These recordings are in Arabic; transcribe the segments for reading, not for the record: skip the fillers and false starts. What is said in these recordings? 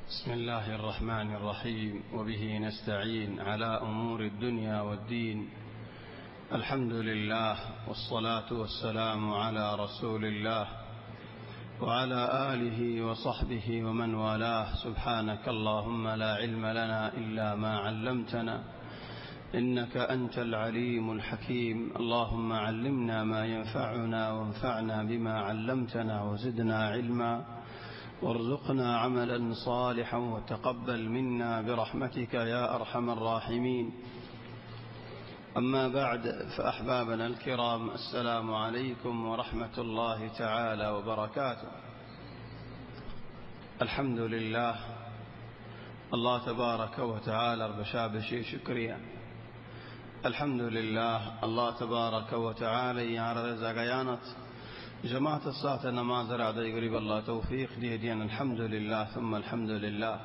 بسم الله الرحمن الرحيم، وبه نستعين على أمور الدنيا والدين. الحمد لله، والصلاة والسلام على رسول الله وعلى آله وصحبه ومن والاه. سبحانك اللهم لا علم لنا إلا ما علمتنا، إنك أنت العليم الحكيم. اللهم علمنا ما ينفعنا وانفعنا بما علمتنا وزدنا علما، وارزقنا عملا صالحا وتقبل منا برحمتك يا أرحم الراحمين. أما بعد، فأحبابنا الكرام، السلام عليكم ورحمة الله تعالى وبركاته. الحمد لله، الله تبارك وتعالى بشابشي شكريا. الحمد لله، الله تبارك وتعالى يعرض زغيانت جماعة الصلاة نماز رعد يقرب الله توفيق ديدين. الحمد لله ثم الحمد لله.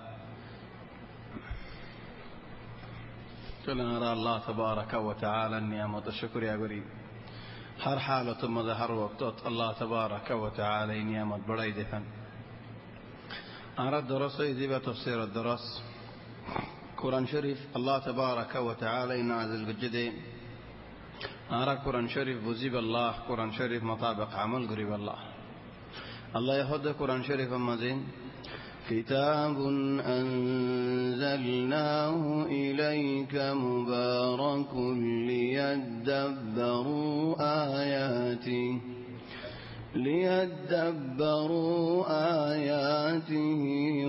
نرى الله تبارك وتعالى النعمة الشكر يا قريب هر حالة مظهر وقت الله تبارك وتعالى نعمة بڑائی دفن. أرى الدرس يجب تفسير الدرس قرآن شريف الله تبارك وتعالى نازل بالجدين. أرى قرآن شريف وزيب الله قرآن شريف مطابق عمل قريب الله يهد قرآن شريف مزين. كتاب أنزلناه إليك مبارك ليدبروا آياته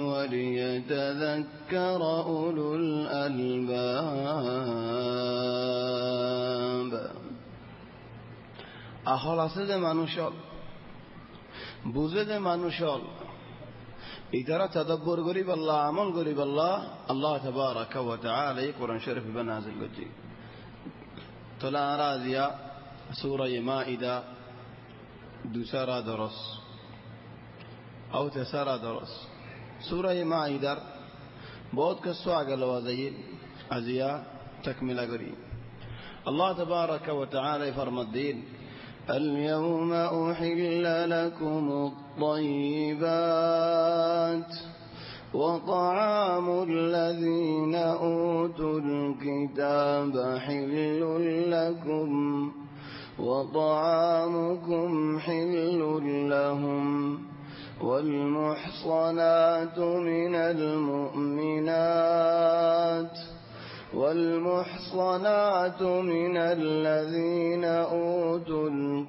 وليتذكر أولو الألباب. أخلاص মানুষল বুঝে মানুষল ইদারা তদব্বর করিব আল্লাহ আমল করিব আল্লাহ তবারক ওয়া তাআলা কোরআন শরীফ নাযিল করছি। তোলা রাজিয়া সূরা মাইদা दूसरा दरस और तीसरा दरस सूरह माइदा बहुत कस्सो आगे लवाज़ी अजिया तकमिला करी. अल्लाह तबारक व तआला फरमादीन اليوم أحل لكم الطيبات وطعام الذين أوتوا الكتاب حل لكم وطعامكم حل لهم والمحصنات من الذين أوتوا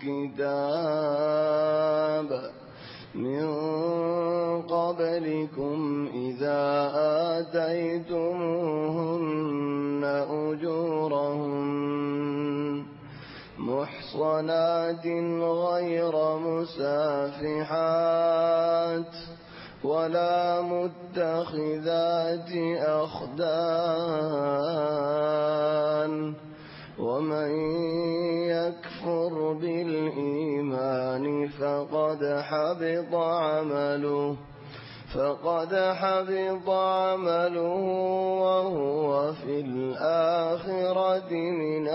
الكتاب من قبلكم إذا آتيتموهن أجورهن محصنات غير مسافحات ولا متخذات أخدان. ومن يكفر بالإيمان فقد حبط عمله وهو في الآخرة من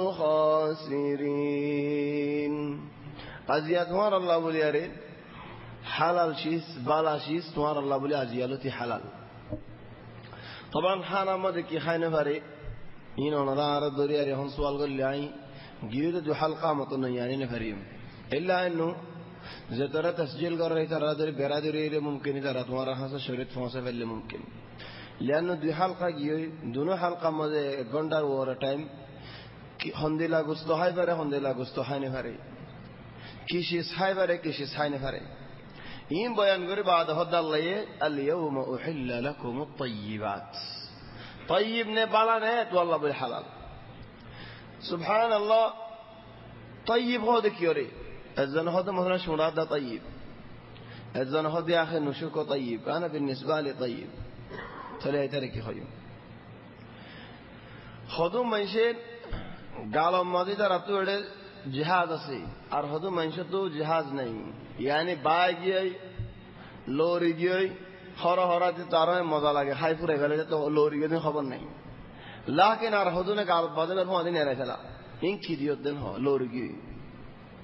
الخاسرين. قضية تمہار اللہ بولی ارے حلال چیز بالا چیز تمہار اللہ بولی ازیالتی حلال. طبعا حانا مدى کی خائن فاري اینو ندار دوری ارے ہم سوال قل لعی گیرد دو حلقہ مطنع یعنی نفریم إلا أنه إذا ترى تسجيل कर रही तरह दरी बेरादरी रे मुमकिन तरह तुम्हारा हाथ शरीर फंसे वाले मुमकिन. لأنه दो हल्का की दोनों हल्का मजे एक घंटा वो टाइम हंदिला गुस्तो हाय बरे हंदिला गुस्तो हाय ने भरे किसी हाय बरे किसी हाय ने भरे. इन बयान करे बाद हद अल्लाह اليوم أحل لكم الطيبات. طيب ने बाला ने तो अल्लाह बोले हलाल. सुभान अल्लाह. طيب हो देखियो रे الزن هذا مثلا شمرات طيب الزن هذا يا أخي نشوكه طيب. أنا بالنسبة لي طيب تلاقي تركي خيوم خدوم منشين قالوا ماضي ترى بتوع جهاز أصلي أرهدوا منشتو جهاز नहीं يعني باجي لوري جي خرا تارة مزا لगे हाई पूरे गले तो लोरी के दिन खबर नहीं. लेकिन أرهدوا ने قالوا بعدين أرهدوا दिन नहीं चला إن كذي दिन हो लोरी की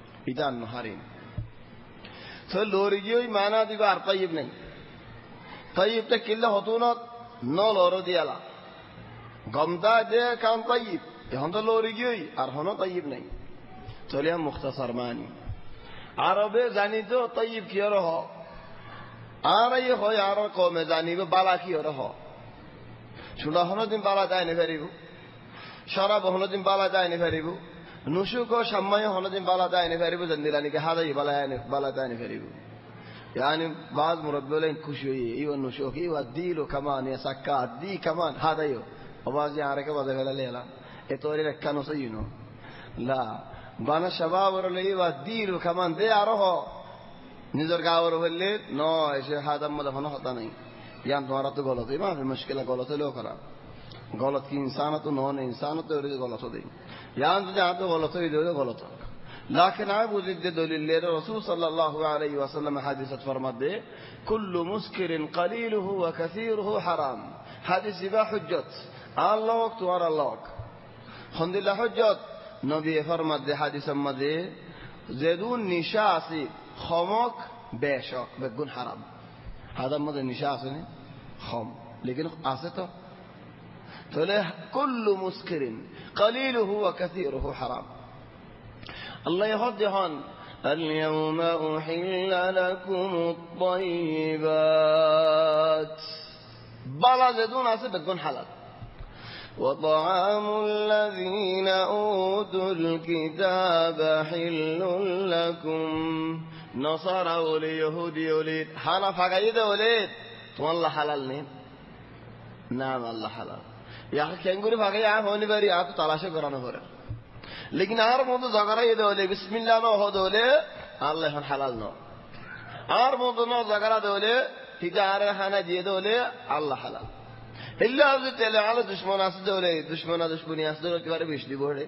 इदान नहारिन. तो लोरियो माना दिवार तय्यब नहीं طيب تكله هتونات نلورو ديالا قمدا ده كان طيب يهند لوري جوي أرهنا طيب نين توليا مختصر ماني عربي زاني تو طيب كيره آرای خوی آرای قوم زنی به بالا کیاره ها شولا هنو دین بالا دای نفریبو شراب هنو دین بالا دای نفریبو نوشو کو شمای هنو دین بالا دای نفریبو زندیلانی که هدای بالا دای نفریبو یعنی بعض مربیلین کشویی ایو نوشو کی و دیلو کمان یا سکات دی کمان هدایو آواز یاره که باده ولی لیلا اتوری رکانو سیونو لا بانا شباب ورلی و دیلو کمان دی آره ها निजर गावर बोले नो ऐसे हादम मत होना होता नहीं यान तुम्हारा तो गलत है माँ फिर मुश्किल है गलत है लो करा गलत की इंसान तो नॉन इंसान तो ये गलत हो दे यान तो जहाँ तो गलत है इधर गलत हो लेकिन आए बुझे दे दलील ले रसूल सल्लल्लाहु अलैहि वसल्लम हदीस फरमाते दे कुल्लु मुस्किरिन कलीलुहु व कसीरुहु हराम हदीस बा हुज्जत अल्लाह तुम्हारा अल्लाह हंदिल्ला हुज्जत नबी फरमाते दे हदीस मदे ज़ेदून निशासी خمك باشق بتكون حرام هذا ماذا النشاء عشان خم لكن عصته فله كل مسكر قليله وكثيره حرام الله يهدي هون اليوم أحل لكم الطيبات بلا زدون عصي بتكون حلال وطعام الذين أوتوا الكتاب حل لكم نصارى ولي يهودي وليد حنا فقايد وليد والله حلال نين نعم الله حلال يا أخي كنقول فقايد هوني بري آپ تلاش کرانا هو लेकिन आर मोदो जगरा ये दोले बिस्मिल्लाह नो हो दोले الله هن حلال نو आर मोदो नो जगरा दोले تجارة هنا دي दोले الله حلال إلا أبدا تلا على دشمن أسد دوله دشمني أسد دوله كبار بيشتي بوله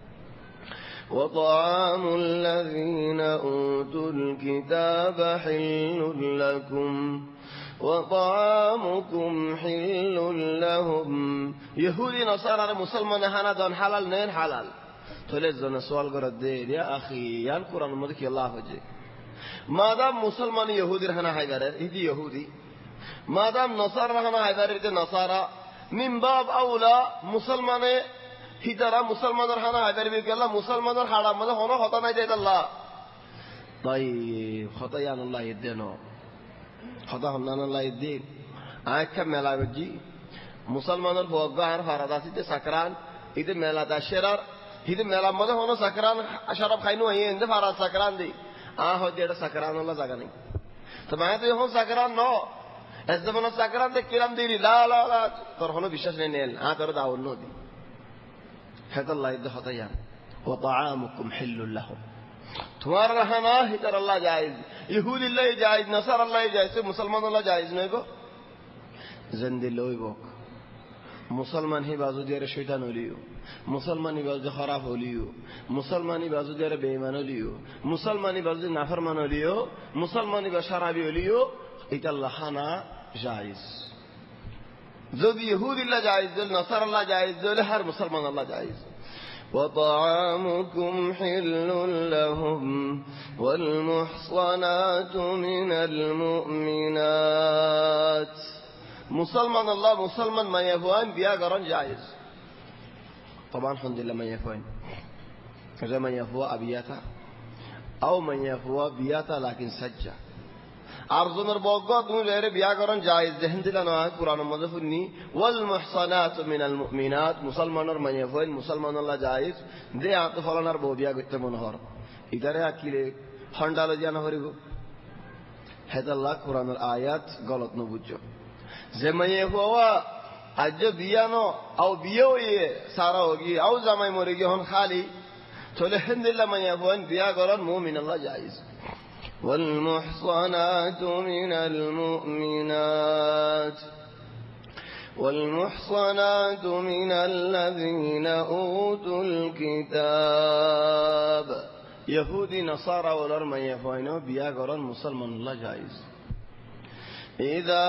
وطعام الذين أوتوا الكتاب حل لكم وطعامكم حل لهم يهودي نصارى مسلمان هنا دون حلال نين حلال تلزنا سؤال قرد يا أخي يا القرآن مدك الله وجه ما دام مسلمان يهودي هنا هيداره هدي يهودي ما دام نصارى هنا هيداره نصارى من باب أولى مسلمان هيداره مسلمان هنا هيداره بيقول مسلمان حرام ماذا هنا خطأ ما يدين الله طيب خطأ يعني الله يدينه خطأ هنا الله يدين كم ملا بجي مسلمان الفوقان فراداسي ده سكران إذا ملا تشرر إذا ملا ماذا هنا سكران شراب خاينو هي إنده فراد سكران دي هو ده سكران الله زغني طبعا تو يهون سكران نو الزمن سكران ده كلام ديري لا ترهونه بيشش نيل ترى داون نو دي هذا الله يده خطيان وطعامكم حل لهم تمہارا رہنا ہی تر اللہ جائز یہود اللہ جائز نصر اللہ جائز مسلمان اللہ جائز نہیں کو زندے لوئی بوک مسلمان ہی بازو دیر شیطان ہولیو مسلمانی بازو خراب ہولیو مسلمانی بازو دیر بے ایمان ہولیو مسلمانی بازو نافرمان ہولیو مسلمانی بازو شرابی ہولیو ایت اللہ خانا جائز زود یہود اللہ جائز دل نصر اللہ جائز دل ہر مسلمان اللہ جائز وطعامكم حل لهم والمحصنات من المؤمنات مسلمان الله مسلمان ما يفوان بيا قرن جائز طبعا الحمد لله ما يفوان كذا من يفوى أبياتا أو من يفوى بياتا لكن سجّا أرزمر بوقات من غير بياقرن جائز ذهن دلنا قرآن مذفرني والمحصنات من المؤمنات مسلمان من يفوين مسلمان الله جائز ده عطف الله نار بوبيا قلت منهار إدارة أكيد خندال جانا هريبو هذا الله قرآن الآيات غلط نبوجو زمان يفوا أجا بيانو أو بيوي سارا ہوگی أو زمان مريجي هن خالي تولهن دل من يفوين بياقرن مؤمن الله جائز والمحصنات من المؤمنات والمحصنات من الذين أوتوا الكتاب يهودي نصارى ولرما يفوينو بياقرن مسلمان الله جائز إذا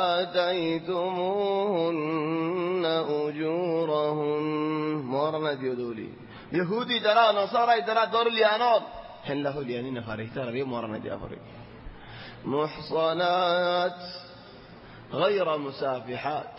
آتيتموهن أجورهن مورنا ديودولي يهودي درا نصارى درا دور ليانون هن له لياني نفاري ترى مورنا دي أفري محصنات غير مسافحات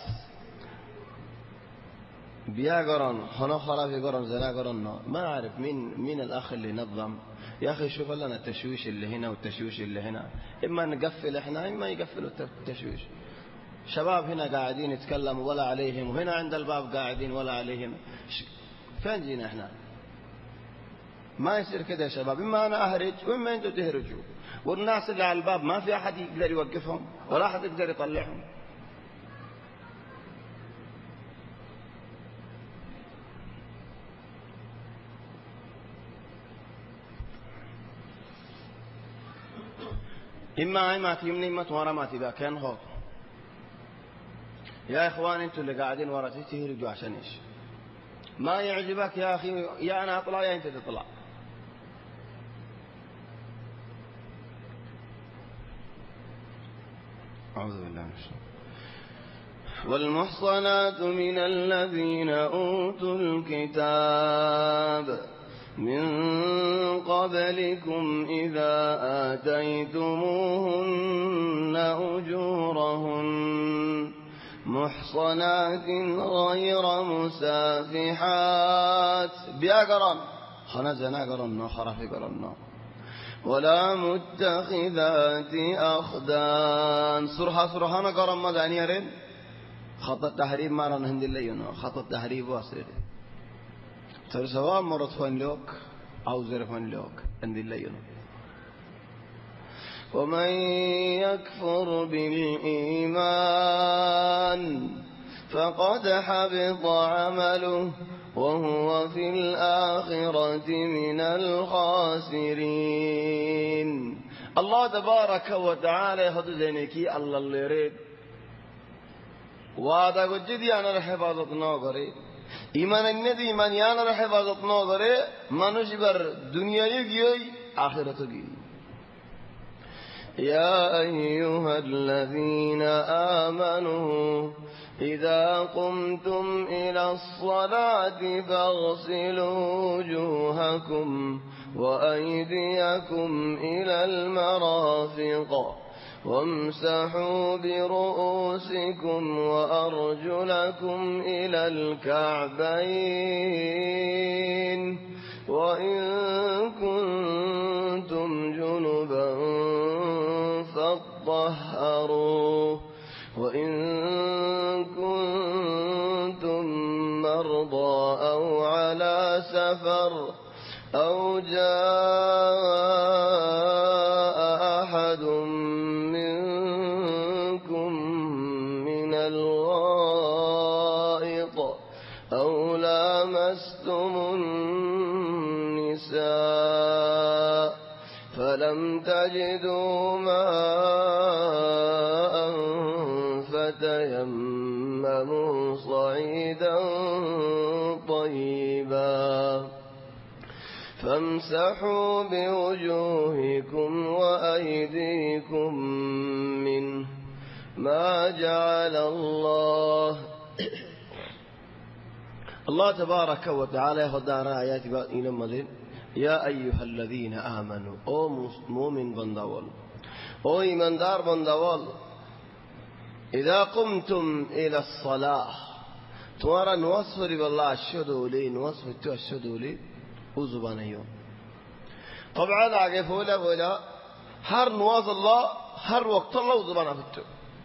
بيا قرن هنا خرافي قرن زنا قرن ما أعرف مين الأخ اللي نظم. يا أخي شوف لنا التشويش اللي هنا والتشويش اللي هنا، إما نقفل إحنا إما يقفلوا التشويش. شباب هنا قاعدين يتكلموا ولا عليهم، وهنا عند الباب قاعدين ولا عليهم. فين جينا إحنا؟ ما يصير كده يا شباب، إما أنا أهرج وإما أنتوا تهرجوا، والناس اللي على الباب ما في أحد يقدر يوقفهم ولا أحد يقدر يطلعهم. إما ما تيمني إما تورا ما تبقى كان هو. يا إخوان أنتوا اللي قاعدين ورا تهرجوا عشان إيش؟ ما يعجبك يا أخي يا أنا أطلع يا أنت تطلع. أعوذ بالله من الشيطان. والمحصنات من الذين أوتوا الكتاب من قبلكم إذا آتيتموهن أجورهن محصنات غير مسافحات بيقرن خنزنا قرن خرف قرن ولا متخذات أخدان. صرحنا قرن مداني يرين خط التحريب ما رن هند اللي خط التحريب واسر سواء مرت فن لوك أو زر فن لوك هند اللي ومن يكفر بالإيمان فقد حبط عمله وهو في الآخرة من الخاسرين. الله تبارك وتعالى يهد ذنكي الله اللي يريد وهذا قد جدي أنا رحفاظة ناظري إيمان الندي من يانا رحفاظة ناظري ما نجبر دنيا يجي آخرة يجي. يا أيها الذين آمنوا إذا قمتم إلى الصلاة فاغسلوا وجوهكم وأيديكم إلى المرافق وامسحوا برؤوسكم وأرجلكم إلى الكعبين وإن كنتم جنبا فاطهروا وإن كنتم مرضى أو على سفر أو جاء أحد منكم من الغائط أو لامستم النساء فلم تجدوا ماء فتيمموا صعيدا طيبا فامسحوا بوجوهكم وأيديكم منه ما جعل الله تبارك وتعالى يهدى آيات إلى المدين. يا أيها الذين آمنوا أو مؤمن بندوال أو إيمان دار بندوال إذا قمتم إلى الصلاة توارا نوصف بالله الشهدوا لي نوصف الشهدوا لي وزبان يوم طبعا عقف ولا هر نواز الله هر وقت الله وزبان فتو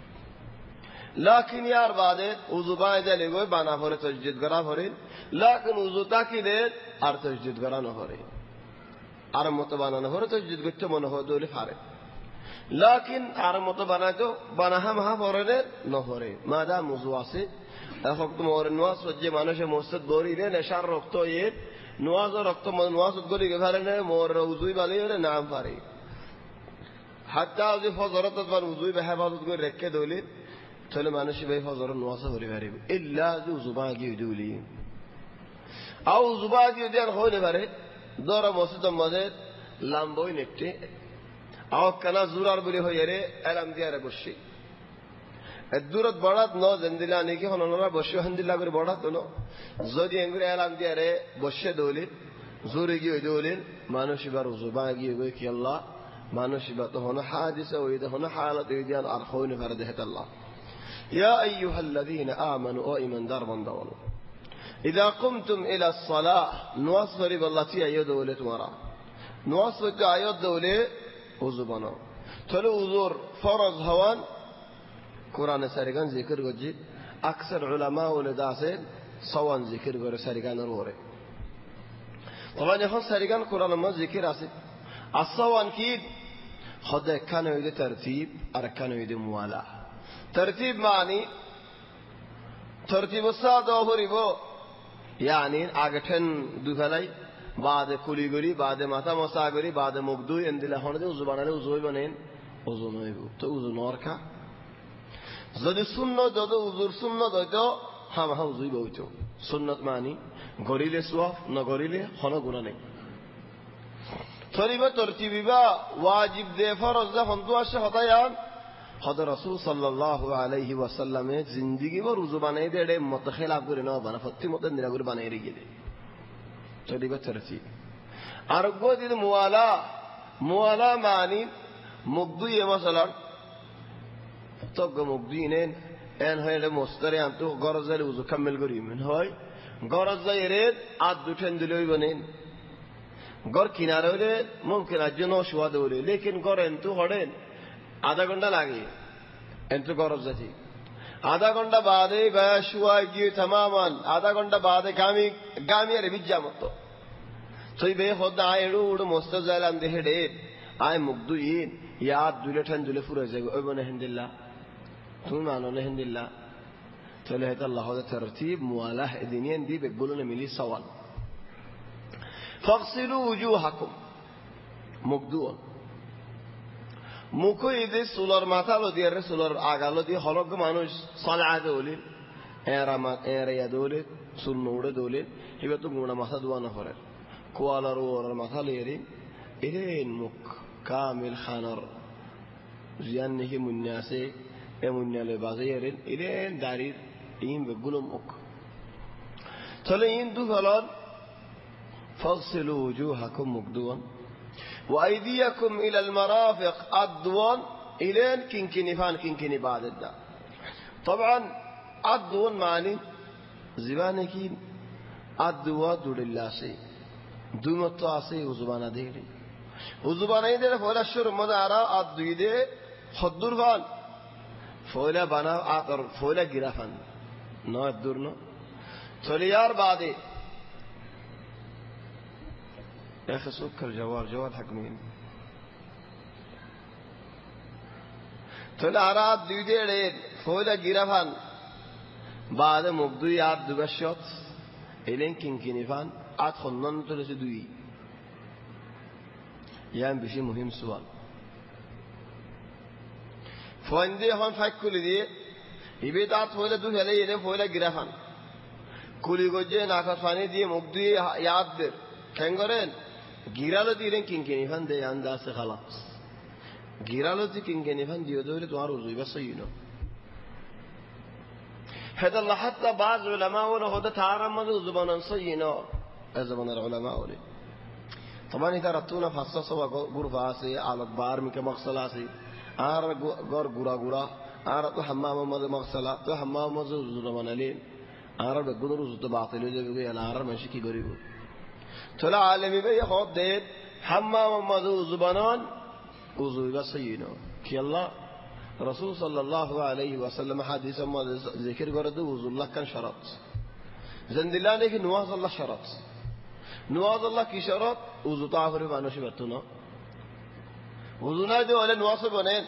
لكن يار بعد وزبان ده لقوي بانا فوري تجديد قرا فوري لكن وزوتا كي ده ار تجديد قرا نفوري ار متبانا نفوري تجديد قلت من هو دولي فاري لكن ار متبانا تو بانا هم ها فوري نفوري ما دام وزواسي أفكت مور نواز وجه مانوش موسد بوري ده نشار ركتو يه نواز ركتو نواز تقولي كفارنه مور وزوي بالي ولا نعم فاري حتى أذي فزرت تبان وزوي بحفاظ تقول ركّة دولي تلو مانوش بيه فزر نواز فوري فاري إلا ذو زباقي دولي أو زباقي ديان خوي فاري دورا موسد مادة لامبوي نكتي أو كنا زورار بلي هو يري ألم دياره بوشي الدورة بارات نو زندلا نيكي هنونا بوشو هندلا غير بارات نو زودي انغري ألم دياره بوشة دولي زوري جيو دولي مانوشي بارو زباقي يقول كي الله مانوشي باتو هنا حادثة ويده هنا حالة ويديان أرخوني فرده الله يا أيها الذين آمنوا او ایمان دار بندوال اذا قمتم الى الصلاة نواصفری باللتی ایو دولت مرا نواصفت ایو دوله وضو بنا تلو وضور فرض هوان قرآن سرگان ذکر گجی اکثر علماء ولداسه سوان ذکر گره سرگان روره طبعا یخان سرگان قرآن ما ذکر آسه السوان کی خود کنوید ترتیب ارکنوید موالا ترتیب معنی ترتیب الساده آوری بو یعنی آگتن دو فلای بعد کلیگری بعد ماتا مساگری بعد مقدوی اندل هنده وضو بناله وضوی بنین وضو نوی بو تو وضو نور کا زدی سنت داده وضو سنت داده هم وضوی بوی تو سنت معنی گریل سواف نگریل خانه گناه نی طریبه ترتیبی با واجب ده فرض ده هندوش خدایان خدا رسول صلی الله علیه و سلم زندگی با روزو بنای ده متخلاف گره نه بنا فتی مدن دیگر گره بنای ریگه ده طریبه ترتیب ارگو دید موالا معنی مقدوی مثلا طبق مقدوینین این های مستریان تو گرزه لوزو کمل گریم این های گرزه یرید عد دوتن دلوی بنین گر کناره ولی ممکن اجه نوشواده ولی لیکن گر انتو خودین آدھا گھنٹہ لگی انتو گرزه تی آدھا گھنٹہ بعده بیشواگی تماما آدھا گھنٹہ بعده گامی اره بیجا مطو توی به خود آیرو اڑو مستزیلان ده دید آی مقدوین یاد دولتن دول فروزه گو ایبونه هندالله تو معنی هندالله تلهت الله هذا ترتيب موالاه دينين دي بيقولون ملي سوال فاغسلوا وجوهكم مقدون মুখো এদের সোলার মাথা লদি আর সোলার আগালো দিয়ে হলক মানুষ সালা দৌলে এরা দৌলে সুন্নুড়ে দৌলে এবার তো গুণা মাথা দোয়া না করে কোয়ালার ওর মাথা লিয়ে এরেন মুখ কামিল খানার জিয়ান নাকি মুন্যাসে এ মুন্যালে বাজে এরেন এরেন দাড়ির این بگولم اک تله این دو فلان فاغسلوا وجوهكم مقدوان وأيديكم إلى المرافق أدوان إلين كنكنفان كنكني بعد الدا طبعا أدوان معني زبانكين أدوا دول الله سي دوم الطاسي وزبانا ديري وزبانا ديري فولا الشرم مدارا أدوي دي خدور فان فولا بنا آتر فولا گرافان نو الدورنو توليار بعدي يا اخي سكر جوال حق مين تولي عراد ديدي لين فولا گرافان بعد مبدوي عاد دوغشوت الين كنكنفان عاد خنن تولي دوي يعني بشي مهم سؤال فوندي هون فاكل دي يبيت عاد فولا دو هلا يلين فولا گرافان كولي گوجه ناكفاني دي مبدوي ياد در كنگرين گیرالو دیرن كنكنفان دي انداز خلاص گیرالو دي كنكنفان ديو دولي دوار وزوي بس ينو هذا الله حتى بعض علماء ولا تعرم زبان صينا زبان العلماء ولي طبعا إذا رتونا فصصوا غرفة سي على البار مك مغسلة سي آر غورا آر تو حمام مغسلة تو حمام زبان لين آر بقدر زت باطل يجي على آر ماشي كي غريب طلع عالمي بيه خود ده حمام زبانان وزوي بس ينو كي الله رسول صلى الله عليه وسلم حديث ما ذكر قرده وضو الله كان شرط زند الله نه نواز الله شرط نواز الله کی شرط وضو طاهر بانو شبتنا وضو نادي ولا نواصب ونين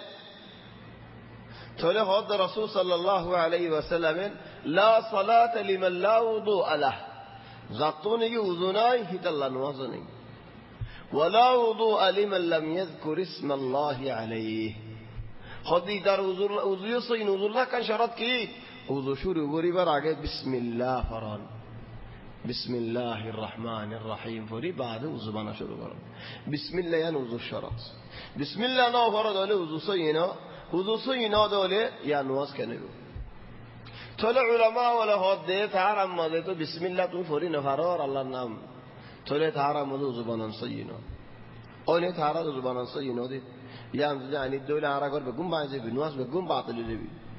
تولي خد رسول صلى الله عليه وسلم لا صلاة لمن لا وضوء له زقطوني وضوناي هت الله نوازني ولا وضوء لمن لم يذكر اسم الله عليه خدي در وضو صين وضو الله كان شرط كي وضو شوري وغري براغه بسم الله فران بسم الله الرحمن الرحيم فري بعد وضو بنا شروع كرم بسم الله يعني وضو الشرط بسم الله نو فرض عليه وضو صينا دوله يا نواز كنو طلع علماء ولا هاد تعرم ما تو بسم الله تو فري نفرار الله نام طلع تعرم وضو بنا صينا اول تعرض وضو بنا صينا دي يعني الدولة عراقر بقوم بعض بنواس بقوم باطل النبي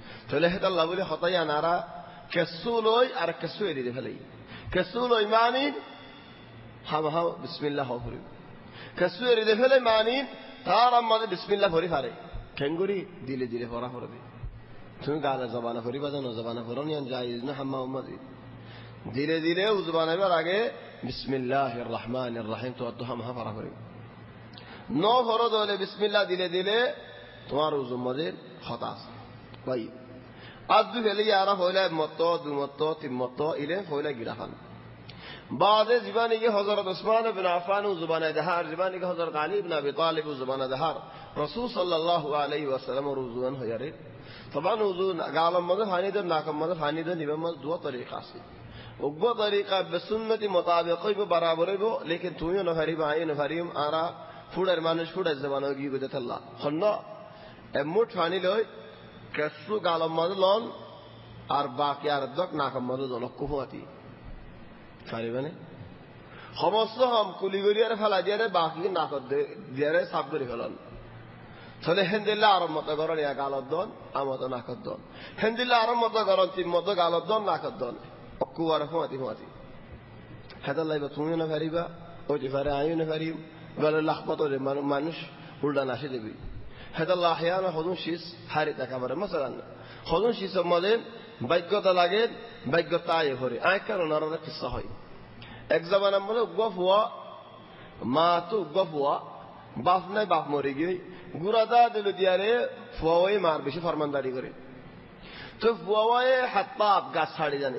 তাহলে হেতা আল্লাহ বলে হতাই আনারা কেসু লই আর কেসু এড়িয়ে ফেলাই কেসু লই মানিন হাম হাম বিসমিল্লাহ হরি কেসু এড়িয়ে ফেলে মানিন তার আমাদের বিসমিল্লাহ ভরি পারে কেঙ্গুরি দিলে দিলে ভরা করবে তুমি গালে জবানা ভরি বাজানো জবানা ভরো নিয়ে যাই না হাম্মা উম্মাদি ধীরে ধীরে উজবানাবার আগে বিসমিল্লাহির রহমানির রহিম তো হাম হা ভরা করবে নো ফরজ হলে বিসমিল্লাহ দিলে দিলে তোমার উজুম্মাদের হতাশ ভাই আদু ফেলে আরা হইলে মত দুমত তিমত ইলে হইলে গিরাফান বাদে জীবানী কি হযরত উসমান ইবনে আফফান জুবানা দহার জীবানী কি হযরত আলী ইবনে আবি তালিব জুবানা দহার রাসূল সাল্লাল্লাহু আলাইহি ওয়াসাল্লাম রুজুয়ান হয়ারে তবান উযু গালম মদ ফানিদ নাকম মদ ফানিদ নিবম দুয়া তরিকা আছে ওগো তরিকা বিসুন্নতি মোতাবেক বরাবর হইব লেকিন তুমিও না ফারিবা আই না ফারিম আরা ফুডার মানুষ ফুডার জবানো গি গদে আল্লাহ হন্ন এমুট ফানি লই কেসু গালম মদ লন আর বাকি আর দক নাকম মদ জন কুফাতি ফারিবানে সমস্ত হম কুলিগরিয়ার ফেলা দিয়ে বাকি নাকত দিয়ে সাফ করে ফেলন তাহলে হেন্দিল্লা আরব মতো গরণ ইয়া গালত দন আমত নাকত দন হেন্দিল্লা আরব মতো গরণ তিন মতো গালত দন নাকত দন কুয়ার ফুয়াতি ফুয়াতি হেতাল লাইবা তুমিও না ফারিবা ওই যে ফারে আইও না ফারিম বলে লাখপত মানুষ উল্টা নাসে দেবি হেতাল্লাহ আহিয়ানা হদুন শীষ হারি দেখা পারে মশালান হদুন শীষ মধ্যে ভাগ্যতা লাগে ভাগ্যতা আয় ভরে আয় কারণ আর কিসা হয় এক জামান বলে গফ হওয়া মা তো গফ হওয়া বাপ নাই বাপ মরে গিয়ে গুড়াদা দিল দিয়ারে ফুয়াওয়াই মার বেশি ফরমানদারি করে তো ফুয়াওয়াই হাত পাপ গাছ ছাড়ি জানে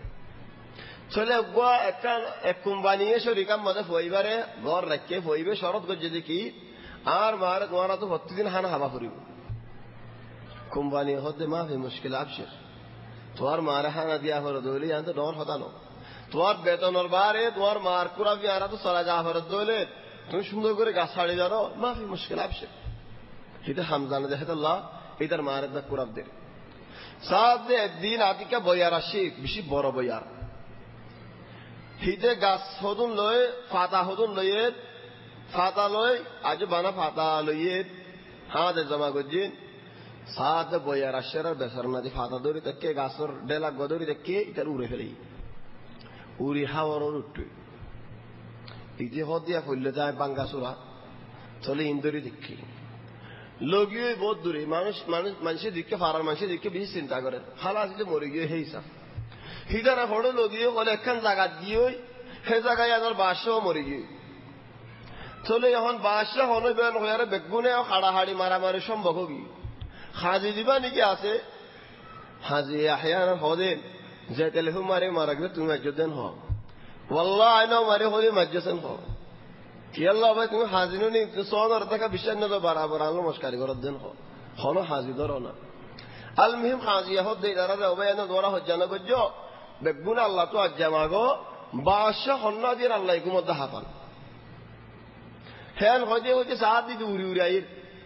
চলে একটা এক কোম্পানি শরিকাম মধ্যে ফুয়াইবারে ঘর রাখে ফুয়াইবে শরৎ করছে দেখি আর মার তোমারা তো প্রতিদিন হানা হাবা করিব কোম্পানি হতে মাফি মুশকিল আবশের তোমার মারে হানা দিয়া হলো দইলে জানতো ডর হতানো তোমার বেতনের বারে তোমার মার কুরাবি আরা তো চলা যা ফেরত দইলে তুমি সুন্দর করে গাছ ছাড়ি জানো মাফি মুশকিল আবশের হিতে হামজানে দেখে আল্লাহ এটার মারের দা কুরাব দে সাত একদিন আতিকা বইয়ার আসি বেশি বড় বইয়ার হিতে গাছ হদুন লয়ে ফাতা হদুন লয়ে ফাতা লয় আজ বানা ফাতা লইয়ে হাতে জমা করছেন সাত বইয়ার আসের বেসার নাদি ফাতা দৌড়ি দেখে গাছের ডেলা গদৌড়ি দেখে এটার উড়ে ফেলে উড়ি হাওয়ার উঠে এই যে হদ দিয়া ফেললে যায় বাঙ্গাসুরা চলে ইন্দুরি দেখি লগিয়ে বহুত দূরে মানুষের দিকে ফারার মানুষের দিকে বেশি চিন্তা করে হালা আসলে মরে গিয়ে হেই সাফ হিদারা ফটো লগিয়ে বলে একখান জায়গা গিয়ে সে জায়গায় আবার বাসও মরে গিয়ে চলে এখন বাসা হলো বেন বেগুনে হাড়াহাড়ি মারামারি সম্ভব হবি হাজি দিবা নাকি আছে হাজি আহিয়ান হদে যে তেলেহু মারে মারা গেলে তুমি মাজ্জেন হও ওয়াল্লাহ আইনাও মারে হলে মাজ্জেন হও কি আল্লাহ ভাই তুমি হাজিনো নি সোনার টাকা বিশ্বাস না বরাবর আলো মস্কারি করার দেন হও হনো হাজি ধরো না আল মুহিম হাজিয়া হদে দারা ওবায়না দোরা হজ্জানা গজ্জো বেগুন আল্লাহ তো আজ্জামাগো বাসা হন্না দিয়ে আল্লাহ কুমদ্দা হাফান হ্যাঁ হজে হচ্ছে সাত দিকে উড়ি উড়ি আইর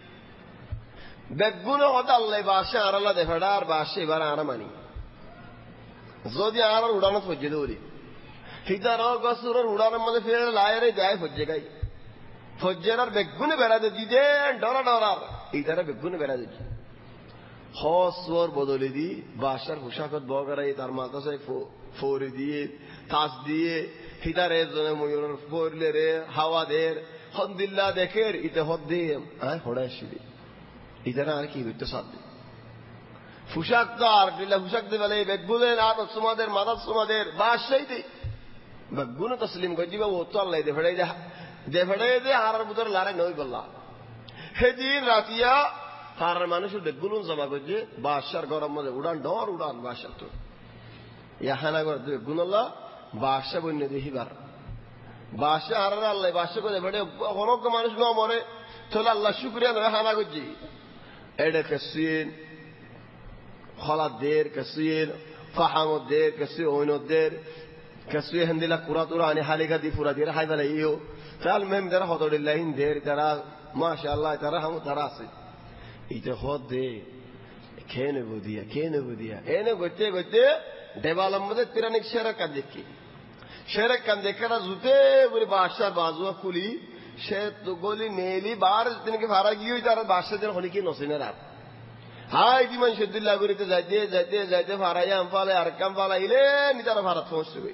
বেগুন হতে আল্লাহ বাসে আর আল্লাহ দেখাটা আর বাসে এবার আর মানি যদি আর উড়ানো ফজ্জে দৌড়ি হিতার গসুর উড়ানোর মধ্যে ফের লায়ের যায় ফজ্জে গাই ফজ্জের আর বেগুনে বেড়াতে দিতে ডরা ডরার এই তারা বেগুনে বেড়া দিচ্ছে হসর বদলে দি বাসার পোশাকত বগারাই তার মাথায় ফোরে দিয়ে তাস দিয়ে হিতারে ময়ূর ফোরলে রে হাওয়া দের হন্দিল্লা দেখের ইতে হদ দিয়ে হড়াই আসি ইতারা আর কি করতে সাধ্য পোশাক তো আর দিল্লা পোশাক দেবে বেগুনের আর তোমাদের মাদার তোমাদের বাসাই দে বেগুনে তসলিম করে দিবা ও তো আল্লাহ দেফেড়াই দে আর ভিতরে লড়াই নই বললা সেদিন রাতিয়া আর মানুষের বেগুন জমা করছে বাসার গরম মধ্যে উড়ান ডর উড়ান বাসার তো ইহানা করে বেগুন আল্লাহ বাসা বন্য দেখিবার বাসা আর আল্লাহ বাসা করে বেড়ে অনেক মানুষ ন মরে তাহলে আল্লাহ শুক্রিয়া নয় হানা করছি এটা কেসিন হলাদের কেসিন ফাহামদের কেসি ঐনদের কেসি হেন্দিলা কুরা তুরা আনি হালিকা দি ফুরা দিয়ে হাই বেলা ইও তাহলে মেম যারা হতডিল্লা হিন্দের যারা মাশাআল্লাহ তারা হাম তারা আছে এইটা হদ দে খেয়ে নেবো দিয়া এনে গইতে গইতে দেবালম মধ্যে তিরানিক শেরেক কান দেখি শেরেক কান দেখে না জুতে বলে বাসার বাজুয়া খুলি সে তো গলি নেলি বার দিনকে ভাড়া গিয়ে তার বাসার দিন হলি কি নসিনে রাত হাই দিমান শদ্দুল্লাহ করিতে যাইতে যাইতে যাইতে ফারাইয়া ফালে আর কাম ফালাইলে নিতার ভারত সমস্যা গই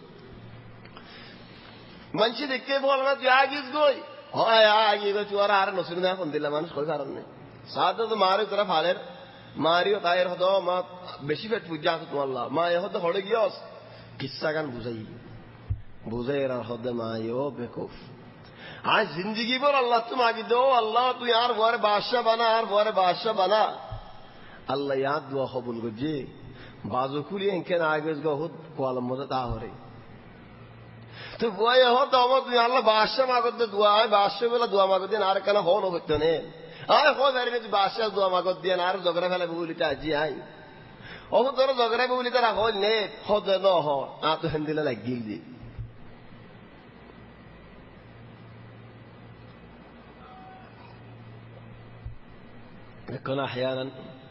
মানুষ দেখতে বল না তুই আগিস গই হয় আগে গো তুই আর নসির না ফোন দিলা মানুষ কই কারণ নেই সাথে তো মারে তোরা ফালের মারিও তাইর হতো মা বেশি পেট পূজা আছে তোমার মা এ হতো হড়ে গিয়স কিসা গান বুঝাই এর হদে মা ইও বেকুফ আজ জিন্দগি ভর আল্লাহ তুমি আগে দো আল্লাহ তুই আর বরে বাদশা বানা আর বরে বাদশা বানা আল্লাহ ইয়াদ দোয়া কবুল করজি বাজু খুলি এনকেন আগে গহুদ কোয়ালম মতো তা হরে তো বয় হতো আমার তুই আল্লাহ বাদশা মাগদ দোয়া হয় বাদশা বেলা দোয়া মাগদ দিন আর কেন হন হইতো নে আয় হয় বেরিয়ে তুই বাদশা দোয়া মাগদ দিয়ে আর জগরা ফেলে বলিতে আজি আই ও তোর জগরা বলিতে রাখ নে হদ ন হ আ তো হেন্দিলে লাগিল দি এখন আহয়ানান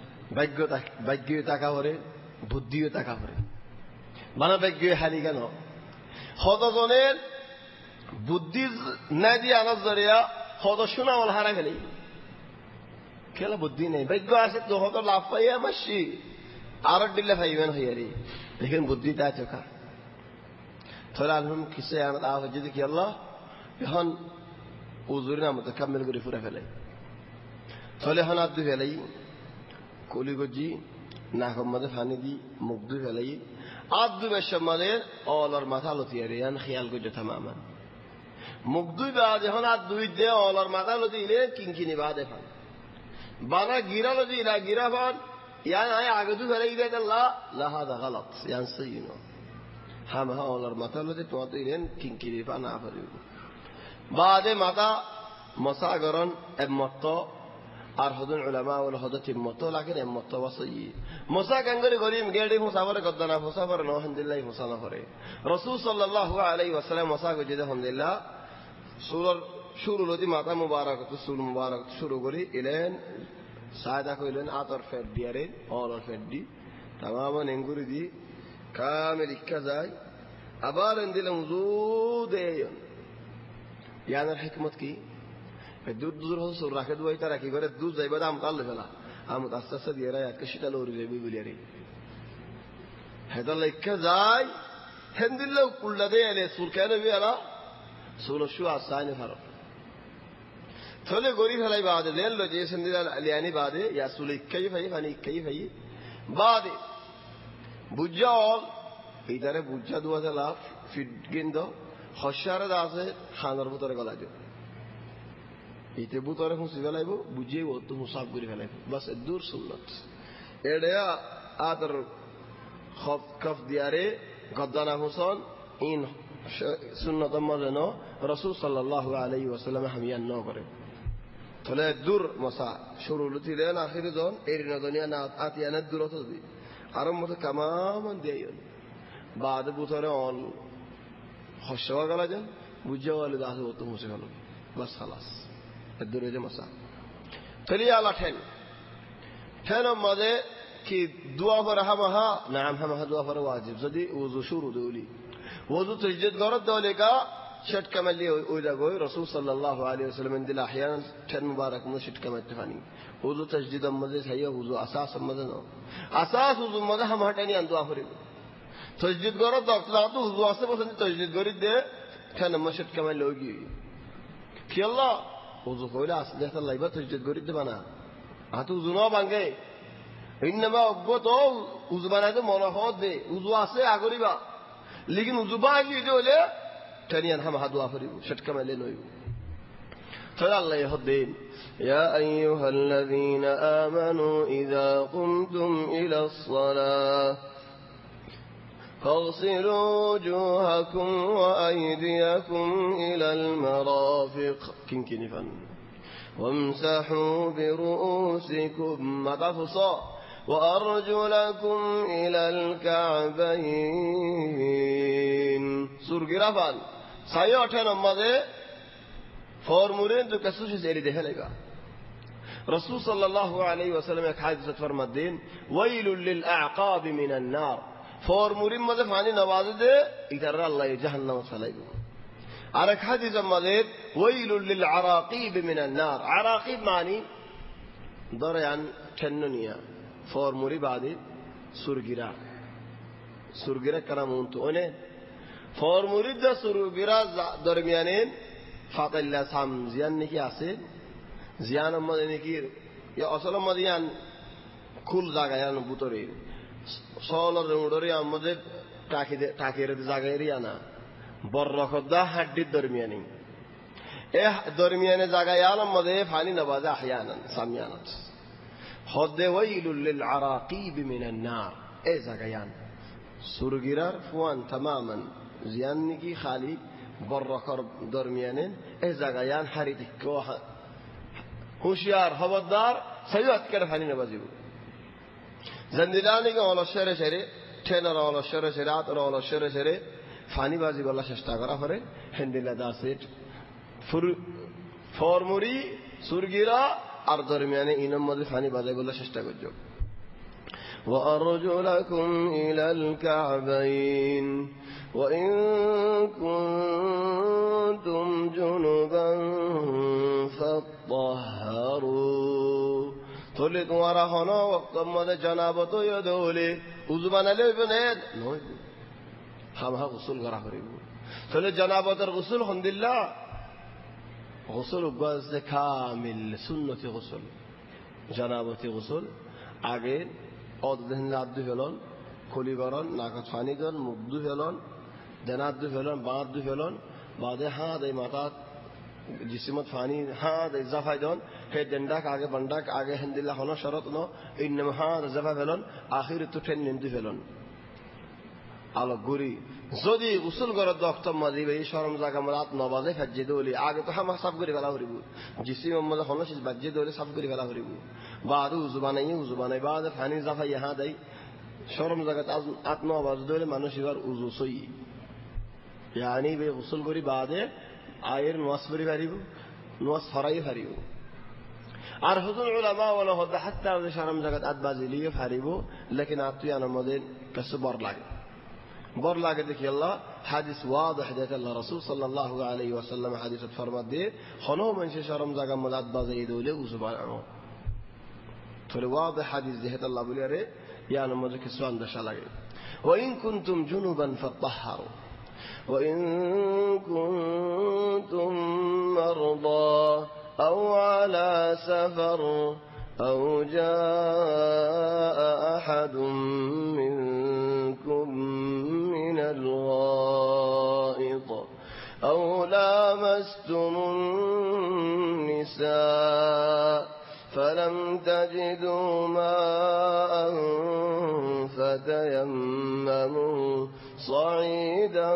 ভাগ্য টাকা ভরে বুদ্ধিও টাকা ভরে মানে ভাগ্য হারি কেন হতজনের বুদ্ধি নাই দিয়ে আনার জরিয়া হত শোনাওয়াল হারা গেলে খেলা বুদ্ধি নেই ভাগ্য আছে তো হত লাভ পাইয়া মাসি আর দিলে ভাইবেন হইয়ারি দেখেন বুদ্ধিটা চোখা থরে আলম কিসে আনাত আহ যদি কি আল্লাহ এখন উজুরি নাম তো কামেল করে ফুরা ফেলে থলে এখন আদু ফেলাই কলি গজি নাকম মাঝে ফানি দি মুখ দুই ফেলাই আদু বেশম মাঝে অলর মাথা লতিয়ারে আন খেয়াল করতে থামামান মুখ দুই বা যখন আদুই দে অলর মাথা লতিলে কিনকিনি বা দেখান বানা গিরা লতি ইলা গিরা ফান ইয়ান আয় আগে দু ফেলাই দে আল্লাহ লাহাদা গলত ইয়ান সইনো হাম হা অলর মাথা লতি তোমার তো ইলেন কিনকিনি পা না পারিব বাদে মাথা মশাগরণ এমত আর হদুন উলামা ওল হদ তিম্মতো লাগেন এমত ওয়াসই মুসা কাঙ্গরি গরিম গেডি মুসাফরে গদনা মুসাফরে নো আলহামদুলিল্লাহ মুসা না করে রাসূল সাল্লাল্লাহু আলাইহি ওয়াসাল্লাম মুসা গজে আলহামদুলিল্লাহ সূরার শুরু লতি মাথা মুবারক তো সূরা মুবারক শুরু করি ইলেন সাদা কইলেন আতর ফেট দিয়ারে অলর ফেট দি তামাম এঙ্গুরি দি কামিল ইক্কা যায় আবার এন্দিলে মুজুদে ইয়ানার হিকমত কি দুধ দুধের হতো সুর রাখে দুয়াই তারা কি করে দুধ যাইবা আম তাল্লে ফেলা আমত আস্তে আস্তে দিয়ে রায় আজকে সেটা লড়ি যাবি বলি আরে হেদার লেখা যায় হেন্দিল্লে কুল্লা দিয়ে এলে সুর কেন বিয়ালা সুর শু আসাইনে ফারো থলে গরি ফেলাই বাদে দেন লো যে সেন্দিলা লিয়ানি বাদে ইয়া সুল ইক্কাই ভাই ফানি ইক্কাই ভাই বাদে বুঝা অল এইটারে বুঝা দুয়া লাভ ফিট গিন্দ হসারে দাসে খানার ভিতরে গলা দিও এইতে বুতরে হুঁসি ফেলাইব বুঝিয়ে ও তো মুসাফ করে ফেলাইব বাস দূর সুন্নত এড়ে আদর খফ কফ দিয়ারে গদ্দানা হুসন ইন সুন্নত মজেন রাসূল সাল্লাল্লাহু আলাইহি ওয়াসাল্লাম হামিয়ান ন করে তাহলে দূর মসা শুরু লতিলেন আখিরে জন এরিনা দুনিয়া না আতিয়ানা দূর হতবি আরম মত কামামান দেয়ন বাদ বুতরে অন হসওয়া গলা যান বুঝিয়ে ওয়ালে দাস ও তো মুসে ফেলো বাস খালাস দূরে যে মশা ফেলি আলা ঠেন মধ্যে কি দোয়া করে হামাহা নাম হামাহা দোয়া করে ওয়াজিব যদি ওযু শুরু দেউলি ওযু তসজিদ গরত দেউলি কা শট কামালি ওই লাগোই রাসূল সাল্লাল্লাহু আলাইহি ওয়াসাল্লাম দিলা আহয়ান ঠেন মুবারক মে শট কামাতে ফানি ওযু তসজিদ মধ্যে ছাইয়া ওযু আসাস মধ্যে ন আসাস ওযু মধ্যে হামাটানি আন দোয়া করে তসজিদ গরত তো ওযু আসে বসে তসজিদ গরি দে ঠেন মে শট কামালি লগি কি আল্লাহ ওযু কইলা আসলে একটা লাইবা তসজিদ গরি দে বানা আতো ওযু ন ভাঙে ইন্নামা অগত ওযু বানাইতে মনে হদ দে ওযু আছে আগরিবা লেকিন ওযু বাগি দিলে ثانيا هم هدوا فريق شت كما لنوي فلا الله يهدين يا أيها الذين آمنوا إذا قمتم إلى الصلاة فاغسلوا وجوهكم وأيديكم إلى المرافق كنكنفا وامسحوا برؤوسكم متفصا وأرجلكم إلى الكعبين سورة غرفان سايو أठन मदे फॉर्मूले तो कसु से जेरी देखे लेगा रसूल सल्लल्लाहु अलैहि वसल्लम एक हदीस फरमाते वैलुल लिल अअकाब मिन अन्नार फॉर्मूले मदे फानी नवाज दे इधर अल्लाह जहन्नम सलाइगो और एक हदीस मदे वैलुल लिल अराकीब मिन अन्नार अराकीब मानी दरयान ठन्नुनिया formuri badi surgira karamun to one formuri da surgira darmiyanen fatilla sam ziyan niki ase ziyan amade niki ya asala madiyan kul jaga yan butore solor mudori amade takire jaga area na borrokhda haddi darmiyani درمیان جاگایان مده فانی نباده احیانا سامیانات خود ویل للعراقیب من النار ای جاگایان سرگیرار فوان تماما زیان نگی خالی برکر درمیانین ای جاگایان حریتی که هوشیار خبردار سیوت کرد فانی نبازی بود زندگانی که اولا شهر شهره تنر اولا شهر شهره آتر اولا شهر شهره فانی بازی بالله ششتا کرا فره هندیلا داسید formuri surgira ar darmiyane inam mode fani bazay bolla chesta korjo wa arjulakum ila al-ka'bayn wa in kuntum junuban fatahharu tole tumhara hono waqt mode janabato yadole uzbanale bened noy hamha ghusl kara karibu tole janabatar ghusl alhamdulillah غسل غسل كامل سنة غسل جنابة غسل আগে অদহন লাদু ফেলন খলি গরন নাকাত পানি দন মুদু ফেলন দেনাদু ফেলন বাদু ফেলন বাদে হাত এই মাথা জিসমত পানি হাত ইজাফাই দন হে দেন্ডাক আগে বন্ডাক আগে হিন্দিল্লাহ হন শরত ন ইনম হাত ইজাফা ফেলন আখির তো টেন নিন্দু ফেলন আলো গুরি যদি গোসল করার দক্তর মাঝি এই শরম জায়গা মারাত নবাজে ফাজ্জে দলি আগে তো হামা সাফ করে ফেলা হরিব জিসি মোহাম্মদ হনসিস বাজ্জে দলি সাফ করে ফেলা হরিব বাদু উজু বানাই বাদ ফানি জাফা ইহা দেই শরম জায়গা আত নবাজ দলি মানুষ এবার উজু সই ইয়ানি বে গোসল করি বাদে আয়ের নওয়াজ পড়ি পারিব নওয়াজ ফরাই পারিব আর হুজুর উলামা ওয়ালা হদা হাত্তা শরম জায়গা আত বাজিলিয়ে পারিব লেকিন আতুয়ান আমাদের কাছে বড় লাগে بر لاگه دیگه الله حدیث واضح دیگه الله رسول صلی الله علیه و سلم حدیث فرمود دی خانم منش شرم زاگم ملت بازی دوله و زبان عمو تو واضح حدیث دیگه الله بلیاره یعنی مدرک سوان داشته لگه و این کنتم جنوبا فطهروا و این کنتم مرضى او على سفر او جاء احد منكم من الغائط أو لامستم النساء فلم تجدوا ماء فتيمموا صعيدا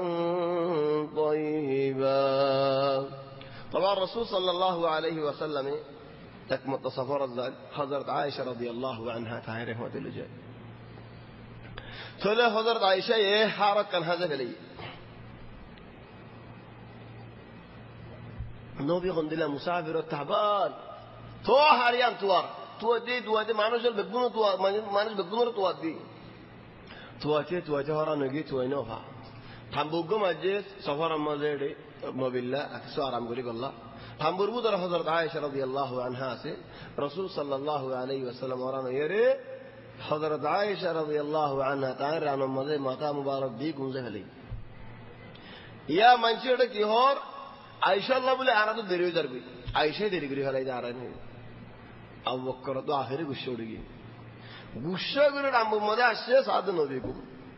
طيبا طبعا الرسول صلى الله عليه وسلم تكمل تصفر الزال حضرت عائشة رضي الله عنها تعرف ما تلجأ تقول حضرت عائشة ايه حارت كان هذا فلي نبي خندلا مسافر التعبان تو هاريان توار توادي مانوش بقدونو توار مانوش بقدونو توادي هارا نجي توينوها تامبوغم أجلس سفر مزيد مبلا أكسو آرام قولي الله تامبوربو در حضرت عائشة رضي الله عنها سے رسول صلى الله عليه وسلم ورانا يري حضرت عائشة رضي الله عنها تعالى عن مزه ماتا مبارك دی گونزه ہلی یا منچڑ کی ہور عائشہ اللہ بولے آرا تو دریو در بھی عائشہ دری گری ہلائی دارا نہیں اب وقر تو آخری گشہ اڑ گئی گشہ گری رام مزه اشے ساتھ نبی کو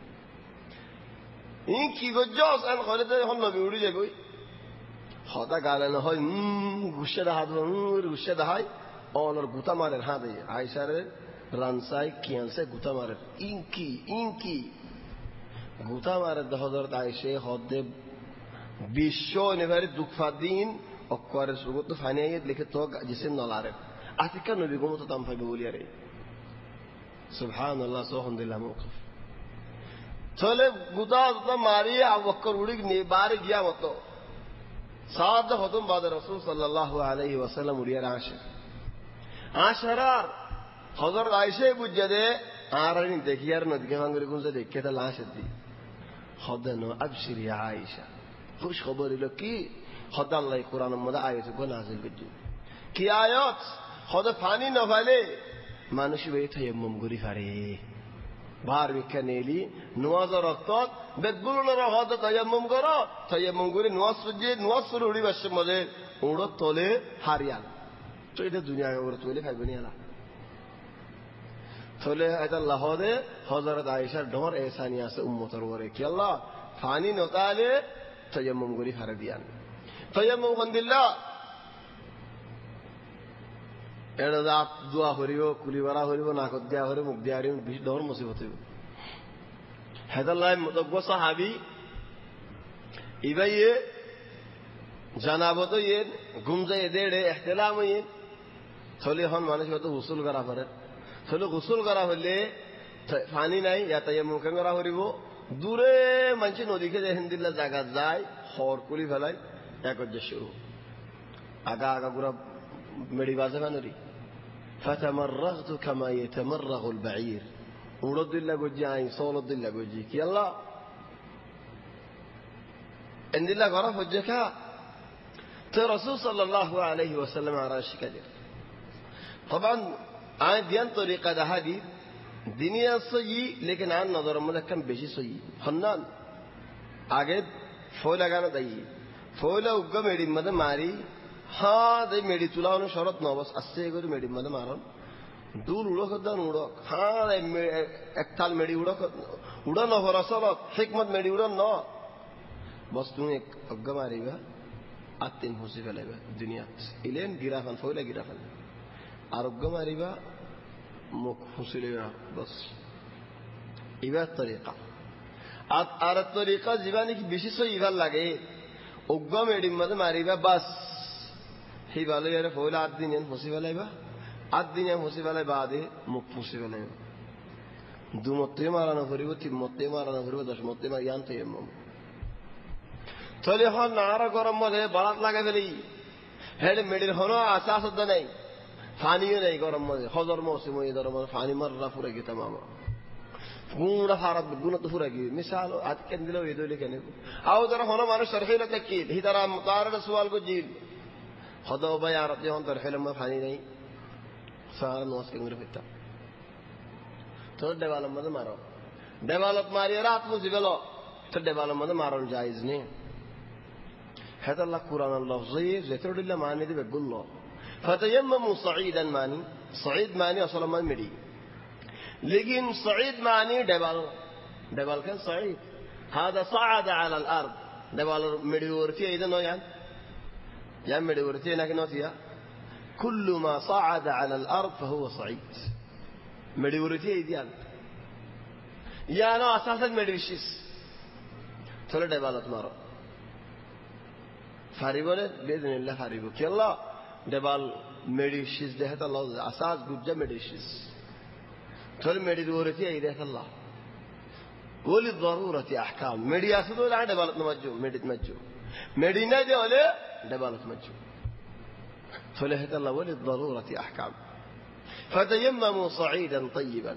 این کی گجاس ان خالد ہن نبی اڑی جے کوئی خدا گالن হয় گشہ دہا دو گشہ دہائی اور گوتا مارے ہاں دے عائشہ رے رانسای کیانسه گوتا مارد این کی گوتا مارد ده حضرت عایشه خود بیشو نفری دکفادین اکوارش رو تو فانیایت لیکن تو جسم نلاره آتی که نبی گمو تو تام فای بولی اره سبحان الله سبحان الله موقف چله گوتا تو ماری اوکر اڑی باری گیا متو سات خودم بعد رسول صلی الله علیه و سلم اڑی عاشرار حضرت عائشہ بوجھدے آرین دیکھیار نہ دیکھے ہنگری کون سے دیکھے تھا لاش دی خدا نو ابشر یا عائشہ خوش خبر لو کی خدا اللہ قرآن مدہ آیت کو نازل کجو کی آیات خدا پانی نہ پھیلے মানুষ বে তায়াম্মুম করি পারে বার বিকানেলি নওয়াজর রক্তত বেদগুলোর হদ তায়াম্মুম করো তায়াম্মুম করে নওয়াজ শুরু হই বাসে মধ্যে উড়ো তলে হারিয়াল তো এটা দুনিয়া ওর তলে খাইবনি আলা তলে এটা লাহদে হযরত আয়েশার ডর এহসানি আছে উম্মতের উপরে কি আল্লাহ ফানি নতালে তায়াম্মুম করি হারে দিয়ান তায়াম্মুম কন্দিল্লাহ এড়া রাত দোয়া করিও কুলিবারা করিব নাকত দিয়া করে মুখ দিয়া করিব বেশি ডর মুসিবত হইব হেদাল্লাহ মুতব্ব সাহাবী ইবাইয়ে জানাবত ইয়ে গুমজায়ে দেড়ে ইহতিলাম ইয়ে থলে হন মানুষ কত গোসল করা পারে থলে গোসল করা হলে পানি নাই ইয়া তায়াম্মুম করা করিব দূরে মানুষ নদীকে যে হিন্দিল্লা জায়গা যায় হর কুলি ফেলায় একজ্জে শুরু আগা আগা গুড়া মেডি বাজে বানরি فتمرغت كما يتمرغ البعير ورد الله جوجي عين صولد الله جوجي كي الله عند الله غرف وجهك الرسول صلى الله عليه وسلم على شكله طبعا عن ديان طريقة هذه دنيا صيي لكن عن نظر ملك كم بيجي صيي خنان عقد فولا كان داي فولا وقام يدي مدة ماري हाँ दे मेरी तुलाओं शरत ना बस अस्से कोई मेरी मदद मारन दूर उड़ो कद्दान उड़ो हाँ दे एक थाल मेरी उड़ो ना हो रसलत हिकमत मेरी उड़ो ना बस तुम एक अग्गा मारेगा आत्तिन हुसी फैलेगा दुनिया इलेन गिराफन फोइले गिराफन आरोग्य मारेगा मुख हुसी लेगा बस इबाद तरीका आर तरीका जीवानी की विशेष इबाद लगे अग्गा मेरी मदद मारेगा बस ही वाले यार फोइला आद्दी ने हुसी फैलेगा आद्दी ने हुसी फैले बादे मुख हुसी फैलेगा दो मत्ते मारा ना फरिबो तीन मत्ते मारा ना फरिबो दस मत्ते मार यान तायाम्मुम तले हन नारा गरम मधे बारात लागे फेली हेड मेडिर हनो आसास द नहीं फानियो नहीं गरम मधे हजर मौसम ये दरम फानी मर्रा पूरा की तमाम पूरा फारत गुना तो पूरा की मिसाल आज के दिलो ये दोले कहने को आओ जरा हनो मानो शरहीला तकीद ही तरह मुतारद सवाल को जील خذوا بيارت يوم ترحلهم ما فاني नहीं सारा नोस के अंदर फिरता तो डेवलप मत मारो डेवलप मारिए रात में जिबलो तो डेवलप मत मारो जायज नहीं هذا الله قرآن الله زي ذكر الله ماني دي بقول الله فتيمموا صعيدا ماني صعيد ماني أصلا ما مدي لكن صعيد ماني دبل كان صعيد هذا صعد على الأرض دبل مدي ورثي إذا نويان يا مدي ورثي لكن نوتيا كل ما صعد على الأرض فهو صعيد مدي ورثي إذا يا أنا أساسا مدي وشيس ثلا دبلت مارو فاريبوله بإذن الله فاريبو كي الله دبال مديشيس ده الله أساس جوجا مديشيس ثل مدي دورتي أيده الله وللضرورة أحكام مدي أسدو لا دبالت نمجو مدي تمجو مدينة ده ولا دبالت مجو ثل هذا الله وللضرورة أحكام فتيمموا صعيدا طيبا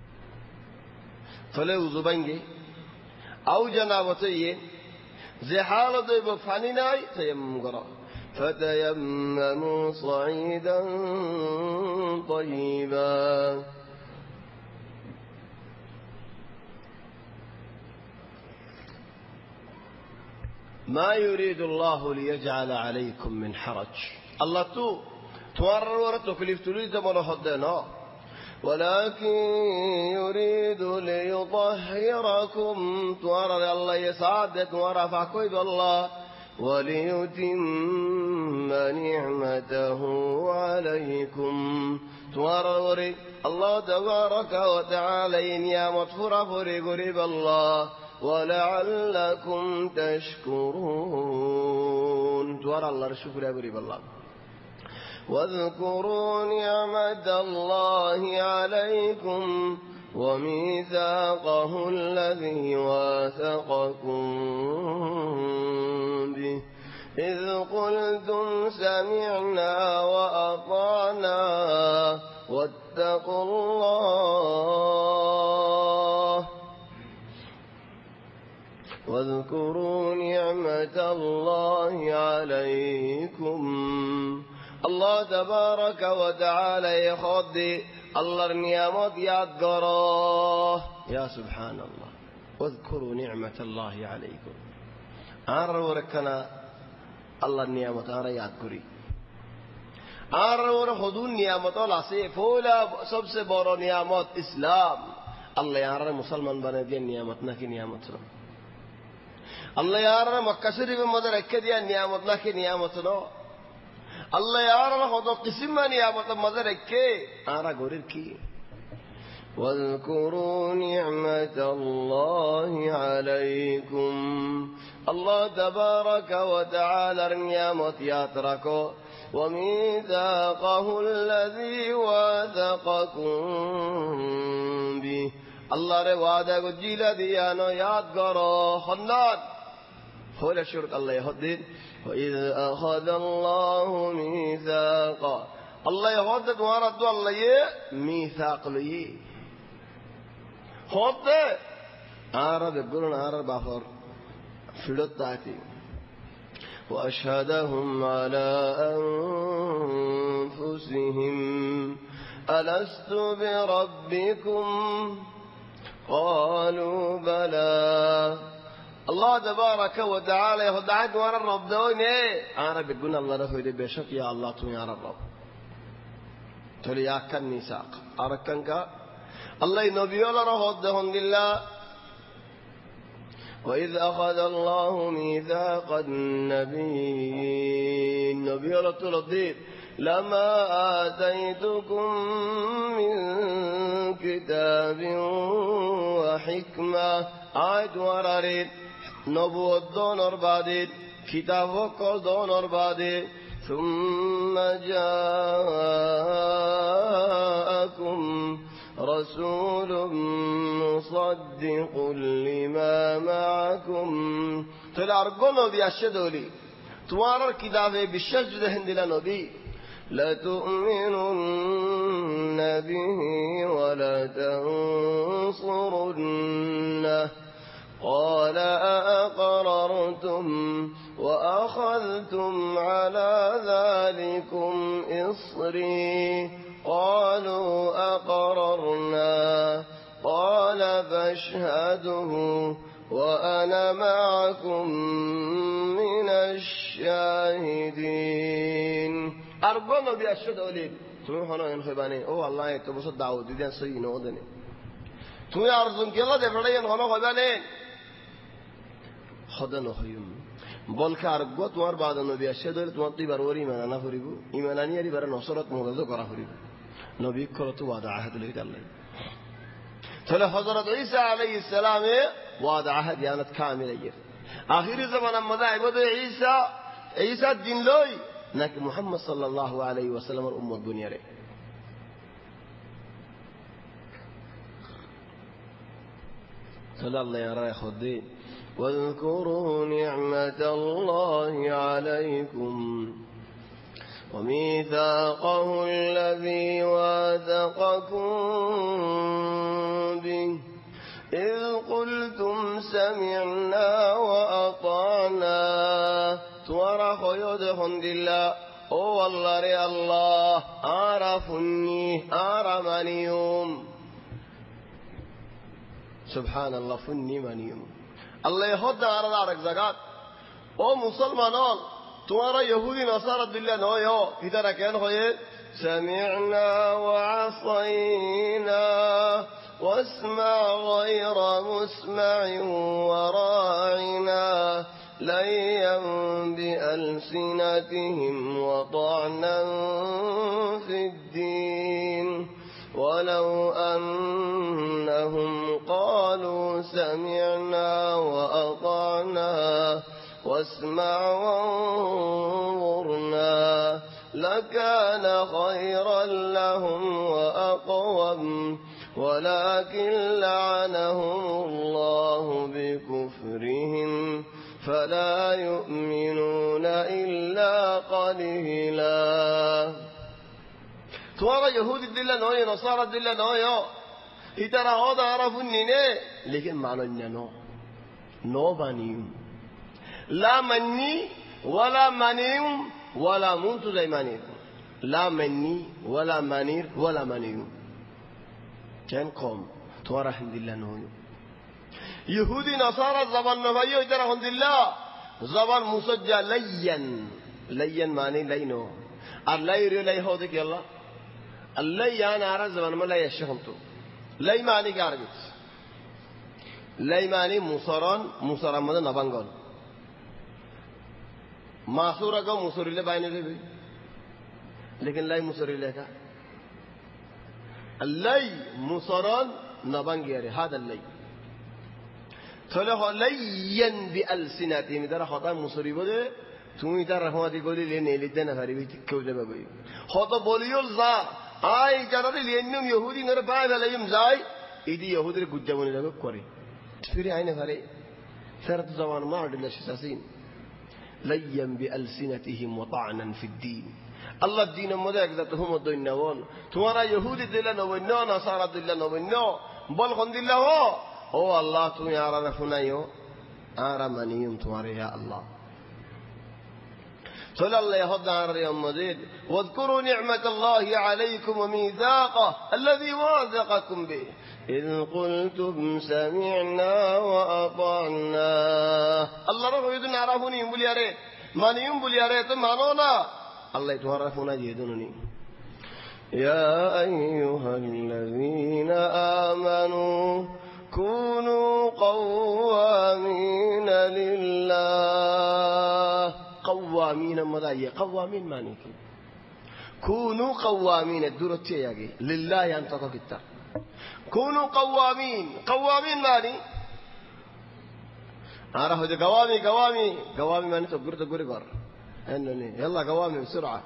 فلو زبنجي أو جنابتين زي حالة بفاني ناي تيمم قرأ فتيمموا صعيدا طيبا ما يريد الله ليجعل عليكم من حرج الله توارر ورتو كليف تريد مرة حدنا ولكن يريد ليطهركم توارى الله يسعدك ورفعكم بالله وليتم نعمته عليكم توارى الله تبارك وتعالى يا مغفور قريب الله ولعلكم تشكرون توارى الله الشكر يا قريب الله واذكروا نعمة الله عليكم وميثاقه الذي واثقكم به إذ قلتم سمعنا وأطعنا واتقوا الله واذكروا نعمة الله عليكم الله تبارك وتعالى يخد আল্লাহর নিয়ামত ইয়াদ করো। ইয়া সুবহানাল্লাহ, ওয়াজকুরু নি'মাতাল্লাহি আলাইকুম। আর ওরখানা আল্লাহর নিয়ামত আমরা ইয়াদ করি। আর ওর হদুন নিয়ামত আছে, ফৌলা সবচেয়ে বড় নিয়ামত ইসলাম। আল্লাহ আর মুসলমান বানিয়ে দিয়ে নিয়ামত নাকি নিয়ামত না? আল্লাহ আর মক্কা শরীফের মধ্যে রেখে দিয়া নিয়ামত নাকি নিয়ামত না? আল্লাহ আর হদ কিসিম নিয়ামতের মধ্যে রেখে আরা গরির কি? واذكروا نعمة الله عليكم। الله تبارك وتعالى نعمت ياتركو وميثاقه الذي واثقكم به। الله রে ওয়াদা গজিলা দিয়ানো ইয়াদ করো। খন্দান হলে শুরুত আল্লাহ হদিন وإذ أخذ الله ميثاقا। الله يهد তোমার তো আল্লাহ মিসাক লই হতে আর বেগুন আর বাফর ফিরত তাতি। وأشهدهم على أنفسهم ألست بربكم قالوا بلى। الله تبارك وتعالى يهدعك وانا الرب دوني انا بقولنا الله رفض بشك يا الله تو يا رب تولي يا كان ميثاق اركنك الله نبي الله رهدهم لله وإذ أخذ الله ميثاق النبيين نبي الله ترديد لما آتيتكم من كتاب وحكمة آيت ورارين نبوة دونر بعدين كتاب وقل دونر بعدين ثم جاءكم رسول مصدق لما معكم تلعرقون نبي الشدولي توارر كتابه بالشجد هندلا نبي لتؤمنن به ولا تنصرنه قال أأقررتم وأخذتم على ذلكم إصري قالوا أقررنا قال فاشهدوا وأنا معكم من الشاهدين أرجونا بأشهدوا لي تروحون ينخباني أو الله يتبصد دعوة دين سيئين ودني তুমি আরজুন কেলা দেবড়াইন হলো হইবানেন খোদা নহইম বলকে আরগ তোমার বাদ নবী আসে ধরে তোমার তুই বার ওরি ইমান আনা করিব ইমান আনি আরি বার নসরত মুরাদ করা করিব নবী করত ওয়াদা আহাদ লই আল্লাহ তাহলে হযরত ঈসা আলাইহিস সালামে ওয়াদা আহাদ ইয়ানত কামিলাইয়ে আখিরি জামানা মধ্যে আইবদ ঈসা দিন লই নাকি মুহাম্মদ সাল্লাল্লাহু আলাইহি ওয়াসাল্লামের উম্মত দুনিয়ারে صلى الله عليه وسلم واذكروا نعمة الله عليكم وميثاقه الذي واثقكم به إذ قلتم سمعنا وأطعنا تورخ يدخن لله أو والله ري الله عرفني عرمنيهم سبحان الله فني منيم الله يهد على دارك زكاة او مسلمان تمہارا يهودي نصارى بالله نو يو ادھر كان ہوئے سمعنا وعصينا واسمع غير مسمع وراعنا ليا بألسنتهم وطعنا في الدين ولو أنهم قالوا سمعنا وأطعنا واسمع وانظرنا لكان خيرا لهم وأقوم ولكن لعنهم الله بكفرهم فلا يؤمنون إلا قليلا تمہارا یہودی دل نو ہے نصارى دل نو ہے اتنا هذا عرفني نه لیکن معنی نو بانيم لا مني ولا منيم ولا منت زي منير لا مني ولا منير ولا منيم কেন কম তোমার আলহামদুলিল্লাহ নয় ইহুদি নাসারা জবান নভাই ইতার আলহামদুলিল্লাহ জবান মুসজ্জা লাইয়ান লাইয়ান মানে লাইনো আর লাই রে লাই হতে কি আল্লাহ আল্লাহ ইয়ান আর জবান ما لا يشهمت লাই মানে কি আরবি লাই মানে মুসরান মানে নবাঙ্গন মাসুরা को মুসরিলে বাইনে দেবে लेकिन লাই মুসরিলে का اللي مصران نبانجيري هذا اللي فله لين بألسنتهم ترى خطأ مصري بده تومي ترى هو دي قولي لين يلدنا فريبي كوجا بقولي خطأ بوليول زا أي جرالي لينهم يهودي نر بعد عليهم زاي إدي يهودي الججموني ده بكوري تفيري عينه فري ثرت زمان ما عدل الشاسين لين بألسنتهم وطعنا في الدين الله الدين مدرك ذاتهم الدين نوون تمارا يهودي دلنا نوون نصارى دلنا نوون بل خند الله هو الله تو يارا رفنايو آرامانيوم تمارا يا الله صلى الله يهد على يوم مزيد واذكروا نعمة الله عليكم وميثاقه الذي واثقكم به إذ قلتم سمعنا وأطعنا الله رفو يدن عرفوني ينبول يا ريت ماني ينبول يا ريت مانونا الله يتعرفنا جيدونني يا أيها الذين آمنوا كونوا قوامين لله قوامين ماذا قوامين ماني كونوا قوامين الدورة ياجي لله ينتظر كتاب كونوا قوامين ماني أعرف هذا قوامي ماني تقول قر إنني يلا قوامي بسرعة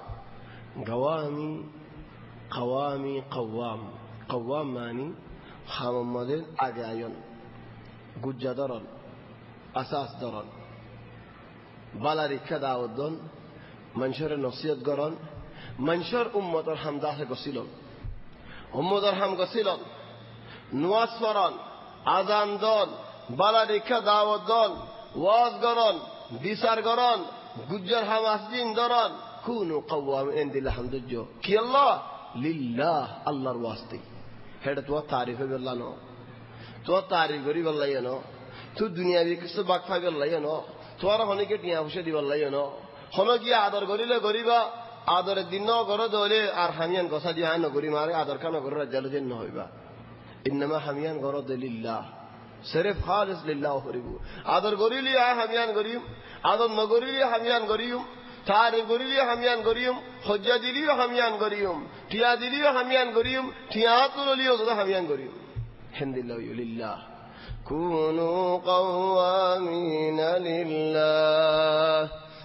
قوام ماني خام مدين أجايون جوجا درن أساس درن بالا ركّا داودن منشر نصيحت قرن منشر أمة الحم داخل قصيلون أمة الحم قصيلون نواس فران أذان دون بالا ركّا داودن واز قرن بيسار قرن গুজ্জার হামাসদিন দরান কুনু কওয়াম ইনদিল হামদুজো কি আল্লাহ লিল্লাহ আল্লাহর ওয়াস্তে হেড তো তারিফে বিল্লাহ নো তো তারিফ করি বিল্লাহ নো তো দুনিয়াবি কিছু বাক পাই বিল্লাহ নো তোর হনিকে টিয়া বসে দি বিল্লাহ নো হনো কি আদর করিলে করিবা আদরের দিন করো দলে আর হামিয়ান গসা দিয়া ন করি মারে আদর কানো করে রাজ্জাল জেন হইবা ইনমা হামিয়ান করো লিল্লাহ सिर्फ खालिस लिल्लाह करिबु आदर करिली हामियान करिम आदर न करिली हामियान करिम तारिफ करिली हामियान करिम हज्जा दिली हामियान करिम टिया दिली हामियान करिम टिया तुलियो तो हामियान करिम हिंदिल्लाह लिल्लाह कुनु कवामीन लिल्लाह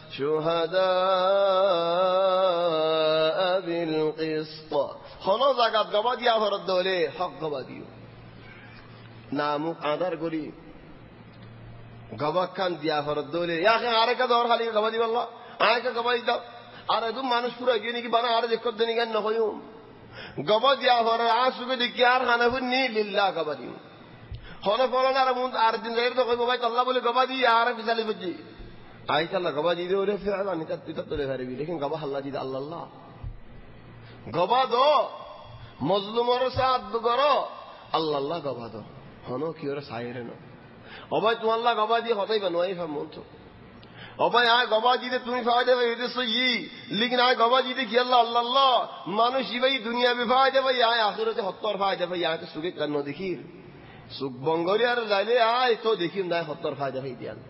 शुहदाअ बिल क़िस्त खनो जाकात गवा दिया फरद दोले हक गवा दियो नामुक आदर करी गवाक खान दिया फरद दोले या के आरे का दौर खाली गवा दी वल्ला आए का गवा दी आरे तुम मानुष पूरा गिनी की बना आरे दिक्कत देनी का न होयो गवा दिया फर आंसू के दिक्यार खाना बुनी लिल्लाह गवा दी होने फलन आरे मुंद आरे दिन जाहिर तो कोई भाई अल्लाह बोले गवा दी आरे फिसली बजी आई चला गवा दी दे फिर नहीं तब तो ले फिर भी लेकिन गवा अल्लाह दी अल्लाह गवा दो मजलूमों साथ करो अल्लाह गवा दो हनो की ओर साइरे नो अबाई तुम अल्लाह गवा दी होता ही बनवाई फा मुंतो अबाई आए गवा दी दे तुम्हें फायदे भाई इधर सो ये लेकिन आए गवा दी दे कि अल्लाह मानुष ही भाई दुनिया में फायदे भाई आए आखिरत हत्तर फायदे भाई आए तो सुगे करनो देखिए सुख बंगोलिया रे जाले आए तो देखिए ना हत्तर फायदे भाई दियान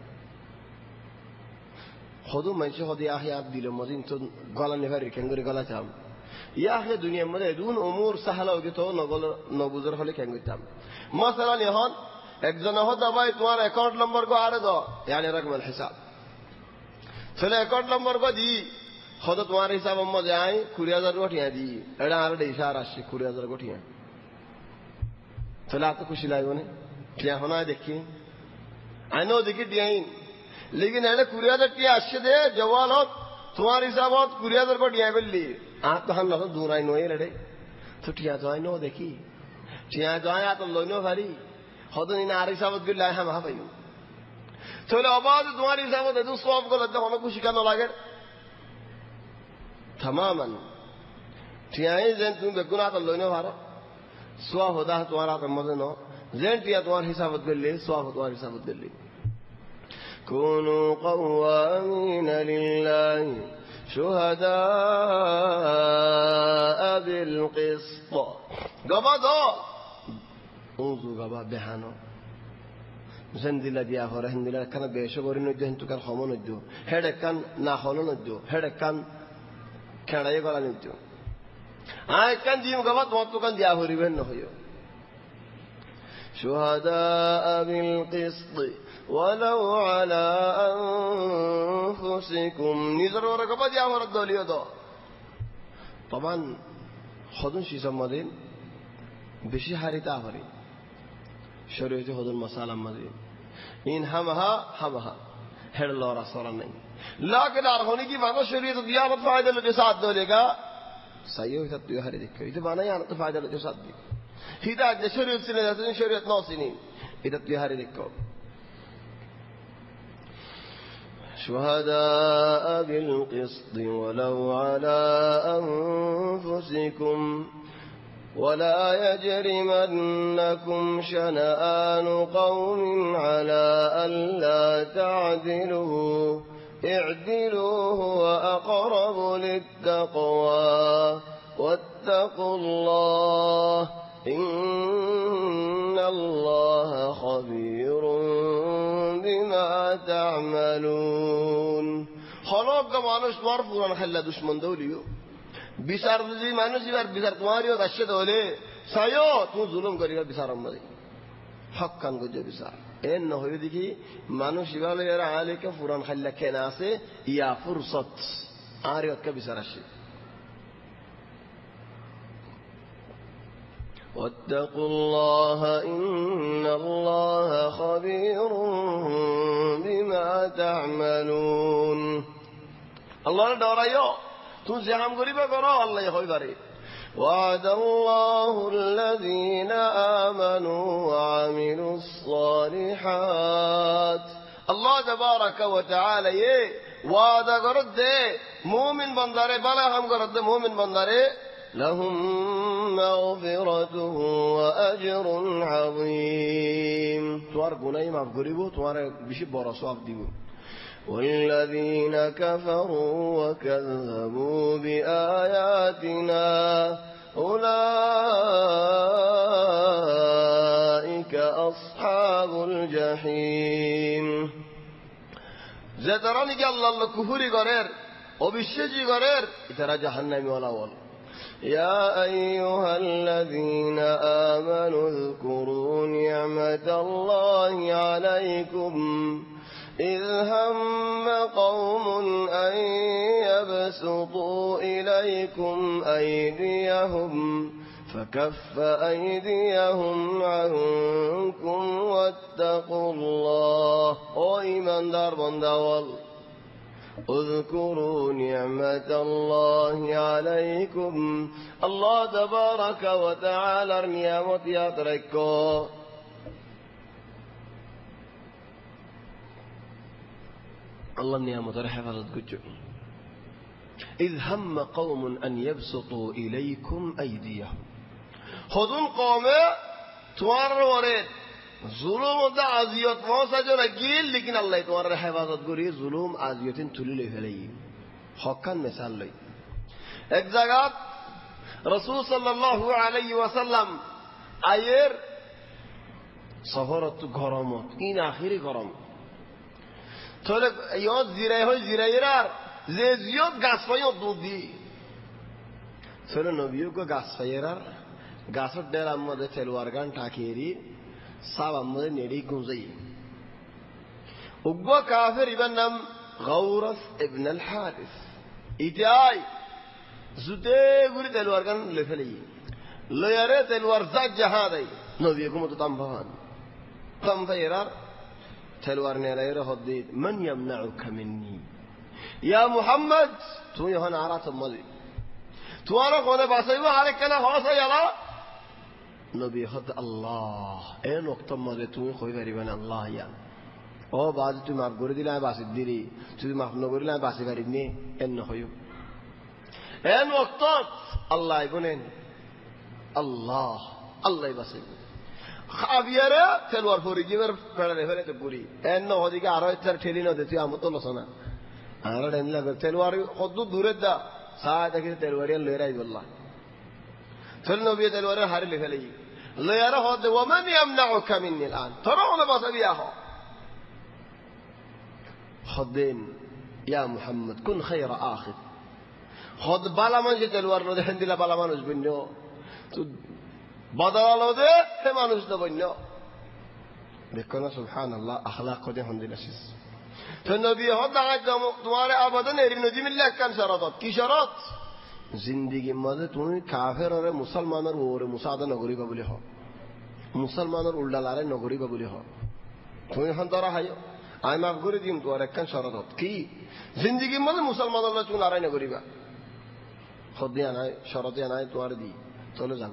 खुदू मंचे खुद आखे आप दिलो मजीन तो गला निभार केंगुरी गला चाम या आखे दुनिया में दून उमूर सहला होगी तो नगल नबुजर होले केंगुरी चाम मसला निहान एक जना होता भाई तुम्हारा अकाउंट नंबर को आ रहे दो यानी रकम हिसाब चले अकाउंट नंबर को दी खुद तुम्हारे हिसाब में जाए 20,000 गोटियां दी एडा आरे इशारा से 20,000 गोटियां चले आपको खुशी लागे ने क्या होना है देखिए आई नो देखिए दिया लेकिन एडे 20,000 टिया अच्छे दे जवान हो तुम्हारे हिसाब में 20,000 गोटियां बिल्ली आप तो हम ना दूर आई नो ये लड़े तो टिया तो आई नो देखी टिया तो आया तो लोनो भारी खुद इन आरे हिसाब में लाए हम हाँ भाई चलो आवाज तुम्हारी हिसाब में दे स्वाब को लगता हमें खुशी करना लगे तमामन टियाई जन तुम बेगुनाह तो लोनो भारा সোয়াব হদা তোমার হাতের মধ্যে ন জেন্টিয়া তোমার হিসাবত করলে সোয়াব তোমার হিসাবত করলে كونوا قوامين لله شهداء بالقسط গবা দো ওযু গবা বেহানো জেন্দিলা দিয়া হরে হিন্দিলা কান বেশো করি নদ্য হিন্তুকার হম নদ্য হেডে কান না হল নদ্য হেডে কান খেড়াই গলা নদ্য আয় কান দিম গবা তোমার তো কান দিয়া হরিবেন ন হইও شهداء بالقسط ولو على أنفسكم نظر ورقبة دي أمر الدولية دو طبعا خدون شي سمدين بشي حاري تافري شريعتي خدون مسالة مدين إن همها هر الله رسول الله لكن أرهوني کی بانا شریعت دیانت فائدہ لجو ساتھ دولے گا صحیح ہوتا تو ہر دیکھو یہ بانا یہاں تو فائدہ لجو ساتھ دی هداية شريعة سنين شريعة ناصنين إذا تيهاري لكم شهداء بالقسط ولو على أنفسكم ولا يجرمنكم شنآن قوم على ألا تعدلوا اعدلوا هو أقرب للتقوى واتقوا الله إن الله خبير بما تعملون خلاق کا مانوش توار پوران خلا دشمن دولیو بیسار دوزی مانوشی بار بیسار تمہاریو دشت دولے سایو تو ظلم کری گا بیسار امدی حق کن گجو بیسار این نهوی دیکی مانوشی بار یار عالی کا پوران خلا کناسے یا فرصت آریوت کا بیسار اشی واتقوا الله إن الله خبير بما تعملون الله داريو تو زحام غريبه کرو الله يخوي باري وعد الله الذين آمنوا وعملوا الصالحات الله تبارك وتعالى وعد کرد مومن بندارے بلا ہم کرد مومن بندارے لهم مغفرة وأجر عظيم توار گناهی معاف کریبو توار بیشی بارا ثواب دیبو والذين كفروا وكذبوا بآياتنا أولئك أصحاب الجحيم زترانی که الله کفری کرد و بیشی کرد اترا جهنمی ولا ول يا أيها الذين آمنوا اذكروا نعمة الله عليكم إذ هم قوم أن يبسطوا إليكم أيديهم فكف أيديهم عنكم واتقوا الله وإيمان دار بندوال اذكروا نعمة الله عليكم الله تبارك وتعالى نعمت يتركو الله نعمت حفظت كجو إذ هم قوم أن يبسطوا إليكم أيديهم خذون قومه توار ورد ظلم دا عزیت موسا جو رگیل لیکن اللہ تمہارا حفاظت کری ظلم عزیتیں تلی لے پھیلئی حقاً مثال لئی ایک جگہ رسول صلی اللہ علیہ وسلم آئیر سفرت گرمت این آخری گرم تولک یاد زیرای های زیرایرار زیاد گاسفایات دودی تولک نبیو کو گاسفایرار گاسفت دیر امده تلوارگان تاکیری صعب امده نیری گنزی اگوا کافر ابنم غورث ابن الحارث ایتیای زده گوری تلوارگان لفلی لیاره تلوار زد جهادی نبیو کو متو تنبهان تنبهیرار تلوار نیره خود دید من یمنعک منی یا محمد تو یهان عرات مدی تو آنها خونه باسه و حرکنا خواصه یلا نبی خود الله این وقت مده تو خوی فریبان الله یان او بعضی تو معاف گوری دیلای باسی دیری تو معاف نگوری لای باسی فریبنی این نخویو این وقتات الله یبونین الله আল্লাহ বাসে খাবিয়ারে তেলওয়ার পরে গিয়ে পেড়ালে ফেলে তো পুরি এন্ন ওদিকে আরো একটা ঠেলি না তুই আমার তো লসনা আর ডেন লাগে তেলওয়ার কত দূরে দা সাহা দেখি তেলওয়ারিয়া লয়ে রাই বললা চল নবী তেলওয়ারে হারিলে ফেলে লয়ে আর হদ ওমান ইয়ামনাউকা মিন্নি আন তরা ওনা বাসাবিয়া হ হদেন ইয়া মুহাম্মদ কুন খায়রা আখির হদ বালা মানুষ তেলওয়ার লো দেখেন দিলা বালা মানুষ বন্য তো বদলালো দে হে মানুষ তো বন্য দেখো না সুবহানাল্লাহ আখলাক কোদে হন্দিলাসিস তো নবী হদ আজ তোমারে আবাদন এরি নজি মিল্লা কান শরত কি শরত জিন্দেগি মধ্যে তুমি কাফের আর মুসলমানের ওরে মুসাদা নগরী বলি হ মুসলমানের উল্লালারে নগরী বলি হ তুমি হন্তরা হায় আই মাফ করে দিম তোমার একখান শরত কি জিন্দেগি মধ্যে মুসলমানের তুমি লড়াই নগরীবা হদিয়া নাই শরতিয়া নাই তোমার দি চলে যাবে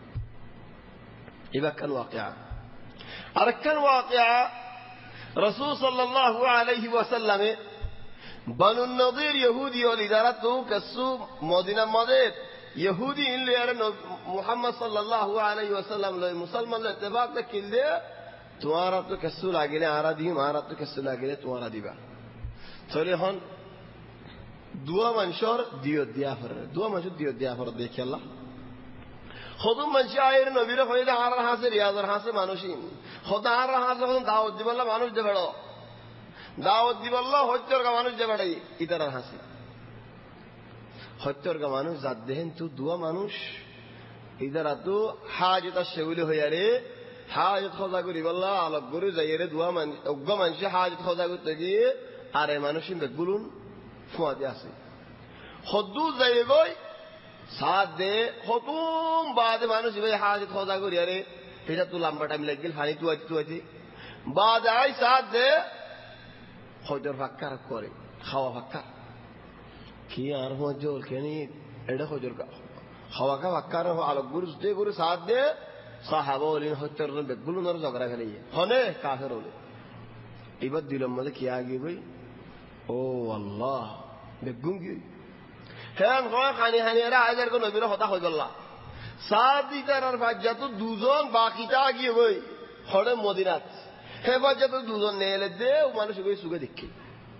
এবার কেন ওয়াকিয়া আরেকখান ওয়াকিয়া রাসূল সাল্লাল্লাহু আলাইহি ওয়াসাল্লামে বানু নদীর ইহুদি ও লিদারা তো কাসু মদিনা মধ্যে ইহুদি ইনলিয়ার মুহাম্মদ সাল্লাল্লাহু আলাইহি ওয়াসাল্লাম লয় মুসলমান লে ইত্তেফাক তে কিলদে তোমারা তো কাসু লাগিলে আরা দিম আরা তো কাসু লাগিলে তোমারা দিবা চলে হন দুয়া মানুষের দিও দিয়া ফরে দুয়া মানুষের দিও দিয়া ফরে দেখি আল্লাহ খদম মানুষ আয়ের নবীর হইলে আর হাসে রিয়াজর হাসে মানুষই খোদা আর হাসে দাওয়াত দিবল্লা মানুষ দে বেড়ো দাওয়াত দিবল্লা হত্যর গা মানুষ দে বেড়াই ইতার হাসি হত্যর গা মানুষ জাত দেহেন তু দুয়া মানুষ ইদারা তো হাজত সেগুলি হইয়ারে হাজত খোঁজা করি বললা আলোক গরু যাইয়ারে দুয়া মানুষ অজ্ঞ মানুষ হাজত খোঁজা করতে গিয়ে আর এ মানুষ বেগুলুন ফুয়াতে আসে হদ্দু যাই গই সাত দে হতুম বাদে মানুষ হাজত খোঁজা করি আরে এটা তো লম্বা টাইম লাগিল ফানি তুয়াইতে বাদ আই সাত দে হয়তো ফাক্কার করে খাওয়া ফাক্কার কি আর মজল কেনি এটা হজর খাওয়া কা ফাক্কার আলোক গুরু দে গুরু সাত দে সাহাবা ওলিন হত্যর বেগুলো নর ঝগড়া ফেলে হনে কাফের হলে এবার দিলম মধ্যে কি আগে বই ও আল্লাহ বেগুন কি হ্যাঁ খানি হানি এরা আজার কোন নবীর হতা হয়ে গেল সাত দিতার আর বাজ্যা তো দুজন বাকিটা গিয়ে বই হরে মদিনাত হে বাজ্যা তো দুজন নিয়ে এলে দে ও মানুষ ওই সুখে দেখি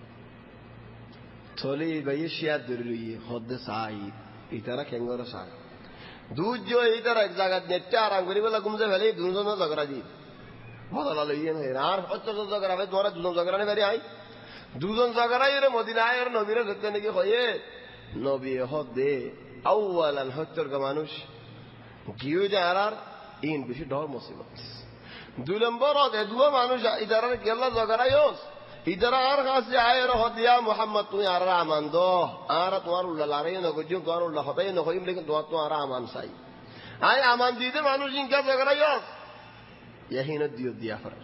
চলে ভাই শিয়ার ধরে লইয়ে হদ্দে সাই ইতারা কেঙ্গর সাই দুজ ইতারা এক জায়গা নেটটা আরাম করি বলে ঘুমতে ফেলে দুজন ঝগড়া দি বদলা লইয়ে আর হচ্ছে ঝগড়া হবে তোমার দুজন ঝগড়া নেই আই দুজন ঝগড়াই রে মদিনায় আর নবীরা ধরতে নাকি হয়ে নবী হদে আউয়ালান হত্যর গা মানুষ গিয়ে যায় আর ইন বেশি ডর মুসিবত দুই নম্বর হদে দুয়া মানুষ ইদারার গেল্লা জগরাইস ইদারা আর কাছে আয়ের হদিয়া মুহাম্মদ তুমি আর আমান দো আর তোমার উল্লাহ লারে নগজু তোমার উল্লাহ হতাই নকইম লেকিন তোমার আমান চাই আই আমান দিতে মানুষ ইনকা জগরাইস ইহিন দিও দিয়া ফর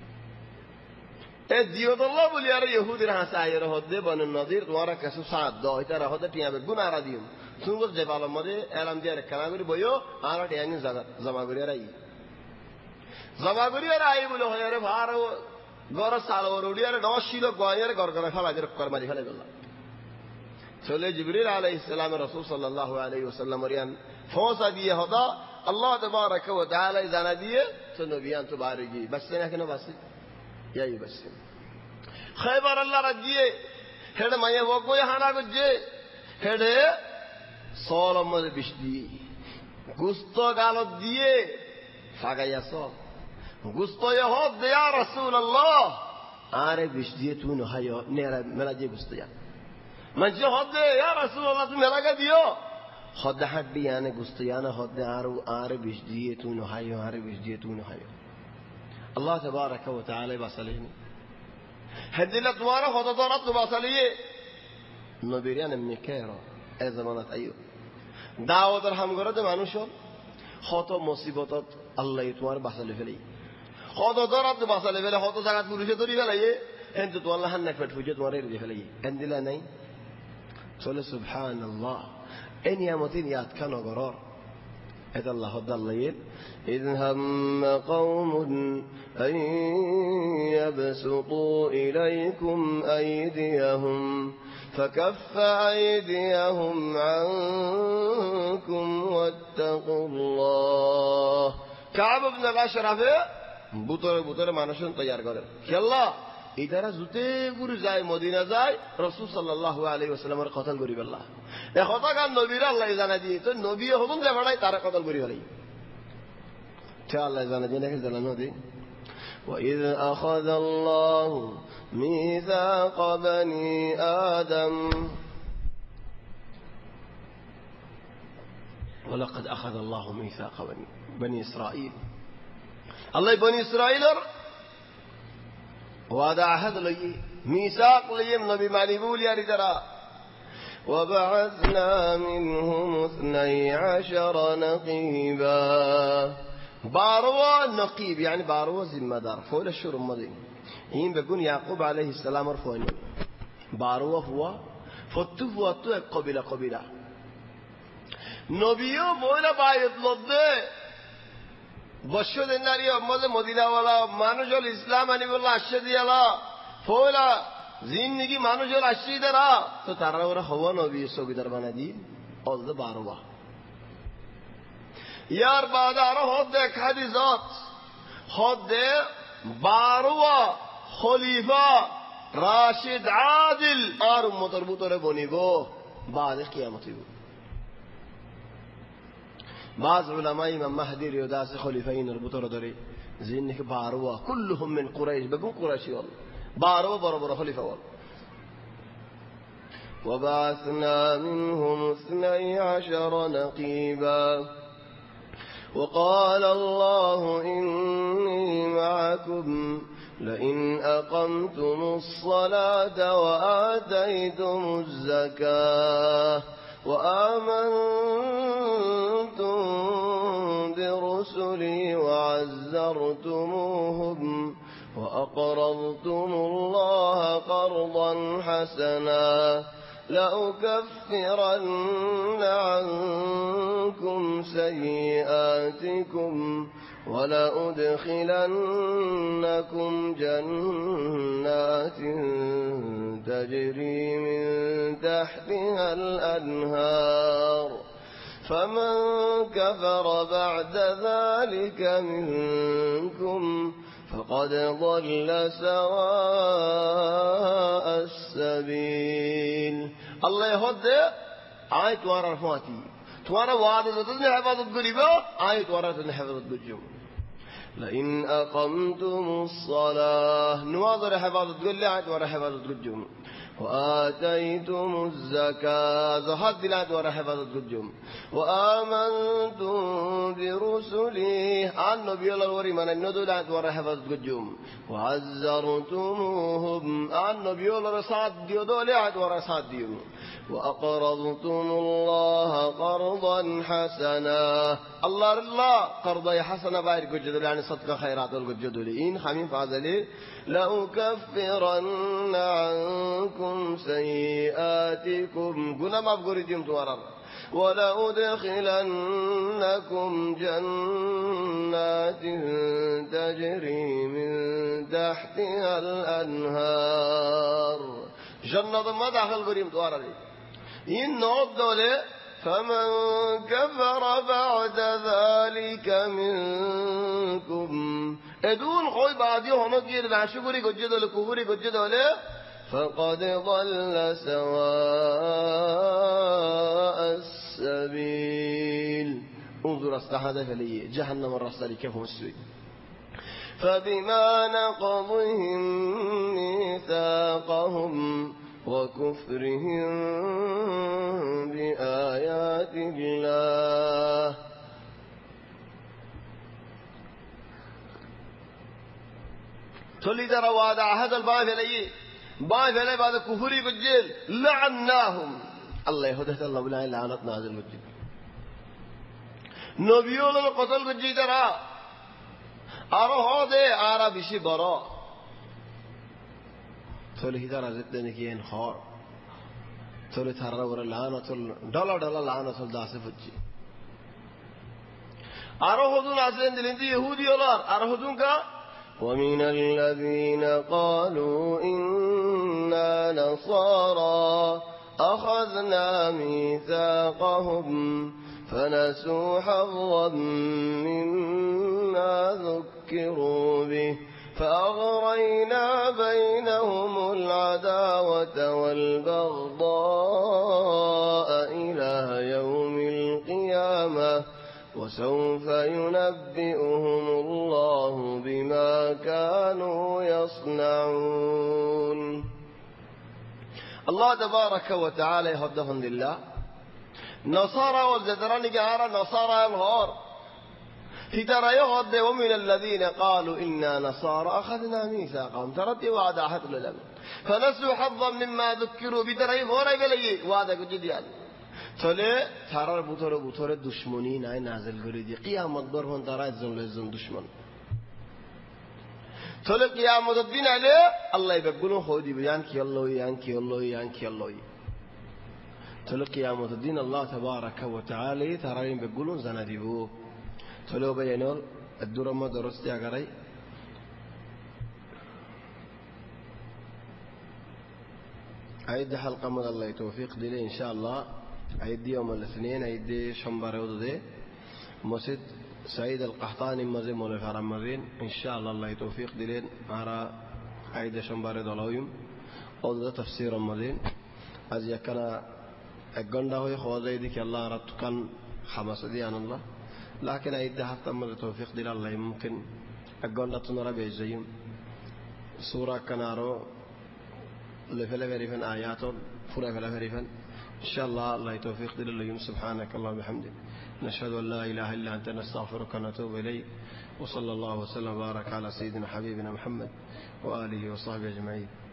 এ দিওদল্লাহ বলি আর ইহুদির হাসে আয়ের হদে বন নদীর তোমার কাছে সাত দো ইতারা হদে টিয়াবে গুনারা দিও সুন্দর যে পালম মধ্যে এলাম দিয়ে কানা করি বইও আর টিয়াঙ্গি জমা করি আর আই জমা করি আর আই বলে হয় আরে ভার গর সাল ওর উড়িয়ার নশিল গয়ের গর গর ফেলা যে কর মারি ফেলে গেল চলে জিবরিল আলাইহিস সালাম রাসূল সাল্লাল্লাহু আলাইহি ওয়াসাল্লাম রিয়ান ফওসা দিয়ে হদা আল্লাহ তাবারাক ওয়া তাআলা জানা দিয়ে তো নবিয়ান তো বারগি বাস না কেন বাস ইয়াই বাস খায়বার আল্লাহ রাজিয়ে হেড মায়ে বকয় হানা গজে হেডে সলম মধ্যে বৃষ্টি গুস্ত গালত দিয়ে ফাগাইয়াছ গুস্ত হদ দেয়া রাসূলুল্লাহ আরে বৃষ্টি তুই নহায় নেরা মেলা যে গুস্ত যা মানে হদ দে ইয়া রাসূলুল্লাহ তুমি মেলাগা দিও হদ হাড্ডি আনে গুস্ত জানা হদ আরে বৃষ্টি তুই নহায় আরে বৃষ্টি তুই নহায় আল্লাহ তাবারাক ওয়া তাআলা বাসালিনি هدينا توارا خطا طارت باساليه نبيريان ميكيرا اي زمانات ايو دعوت الحم کرده মানুষও خطا مصیبتات الله توار باسالی فلی خطا طارت باسالی فلی خطا জায়গা পুলিশে ধরি ফেলাইয়ে হেন তো আল্লাহ হান্নাক পেট ফুজে তোমারে রে ফেলাইয়ে এন্দিলা নাই চলে সুবহানাল্লাহ এই নিয়ামতের ইয়াদ খান গরর এটা আল্লাহ দাল্লাইয়ে إذ هم قوم أن يبسطوا إليكم أيديهم فكف أيديهم عنكم واتقوا الله কাব ইবনে আল-আশরাফে বুতরে মানুষজন তৈয়ার করেন খেলা ইদারা জুতে গুরু যায় মদিনা যায় রাসূল সাল্লাল্লাহু আলাইহি ওয়াসাল্লামের কতল করি আল্লাহ এ কথা গান নবীর আল্লাহ জানা দিয়ে তো নবী হবুন যে বড়াই তারা কতল করি বলাই তা আল্লাহ জানা দিয়ে নাকি জানানো দি وَإِذْ أَخَذَ اللَّهُ مِيثَاقَ بَنِي آدَمَ وَلَقَدْ أَخَذَ اللَّهُ مِيثَاقَ بَنِي إِسْرَائِيلَ الله بني إسرائيل وهذا عهد لي ميثاق لي نبي معني بول يا رجال وبعثنا منهم 12 نقيبا باروا نقيب يعني باروا ذمدار فول الشهر الماضي هين بيكون يعقوب عليه السلام مرفوعين باروا هو فتوف واتو قبيلة نبيو بولا بايت لده বর্ষদের নারী মধ্যে মদিনাওয়ালা মানুষল ইসলাম আনিবুল্লাহ আশ্রয় দিয়ালা ফোলা জিন্দিগি মানুষল আশ্রয় দেরা তো তারা ওরা হওয়া নবী চৌকিদার বানা দি অল দে বারোয়া ইয়ার বাদ আরো হদে খাদিজত হদে বারোয়া খলিফা রাশিদ আদিল আর উম্মতের ভিতরে বনিব বাদে কিয়ামত হইব بعض علماء امام مهدي ريوداس خليفين البطر دري زينك باروا كلهم من قريش بقوا قريشي والله باروا بربر خليفه والله وبعثنا منهم 12 نقيبا وقال الله إني معكم لئن أقمتم الصلاة وآتيتم الزكاة وآمنتم برسلي وعزرتموهم وأقرضتم الله قرضا حسنا لأكفرن عنكم سيئاتكم ولأدخلنكم جنات تجري من تحتها الأنهار فمن كفر بعد ذلك منكم فقد ضل سواء السبيل الله يهدى آية توارا رفواتي توارا وعدد تدني حفاظت قريبا آية توارا تدني حفاظت قريبا لئن أقمتم الصلاة نواظر حفاظت قريبا آية توارا حفاظت قريبا وآتيتم الزكاة زهد دلات ورا حفاظت قريبا وآمنتم برسلي عن نبي الله الوري من الندلات ورا حفاظت قريبا وعزرتموهم عن نبي الله رساد ديو دولات ورا ساد ديو وأقرضتم الله قرضا حسنا الله قرضا حسنا باير قجد يعني صدق خيرات القجد لئين خمين فعزلي لأكفرن عنكم سيئاتكم قلنا ما بقريتم توارر ولأدخلنكم جنات تجري من تحتها الأنهار جنة ما داخل قريم توارر إن نعود دولة فمن كفر بعد ذلك منكم ادون خوي بعدي هنو غير ناشكري گجد دولة كفري گجد دولة فقد ضل سواء السبيل انظر استحدث لي جهنم الرسل كيف مسوي فبما نقضهم ميثاقهم وكفرهم بآيات الله تولي ترى وعد عهد الباعث عليه باعث عليه بعد كفري بالجيل لعناهم الله يهدث الله بلا لعنت نازل بالجيل نبيون القتل بالجيل ترى أرى هذا أرى بشي براء تولي ترى زدني كين خار تولي ترى ورا لعنة دلا لعنة الداسة بالجيل أرى هذون عزين دلنتي يهودي ولا أرى هذون كا ومن الذين قالوا إنا نصارى أخذنا ميثاقهم فنسوا حظا مما ذكروا به فأغرينا بينهم العداوة والبغضاء إلى يوم القيامة وسوف ينبئهم الله بما كانوا يصنعون. الله تبارك وتعالى يهدهم لله نصارى والزدران جهارا نصارى الغار هترى يغض ومن الذين قالوا إنا نصارى أخذنا ميثاقهم تردي وعد أحد لهم فنسوا حظا مما ذكروا بدري غورا قلي وعد جديان تله ترى بطور دشمنی نه نازل کردی قیامت بر هون دارای زن دشمن تله قیامت الدین علیه الله يبقونه خودی بیان کی الله یان کی الله یان کی الله تله قیامت الدین الله تبارك وتعالى ترى يبقونه زندیبو تله بیانول الدور ما درستی اگرای عيد حلقة من الله توفيق دي إن شاء الله عيد يوم الاثنين عيد شنبر ودي مسجد سعيد القحطاني مزين مولى فرام مزين إن شاء الله توفيق دي على عيد شنبر دلاويم أو تفسير مزين از يكنا الجنده هو خوازي دي كالله رد كان خمس دي عن الله لكن عيد هفته من توفيق دي الله ممكن الجنده تنرى بيزيم سورة كنارو لفلا فريفن آيات فلا فلا فريفن إن شاء الله توفيق لله سبحانك اللهم وبحمدك نشهد أن لا إله إلا أنت نستغفرك ونتوب إليك وصلى الله وسلم وبارك على سيدنا حبيبنا محمد وآله وصحبه أجمعين.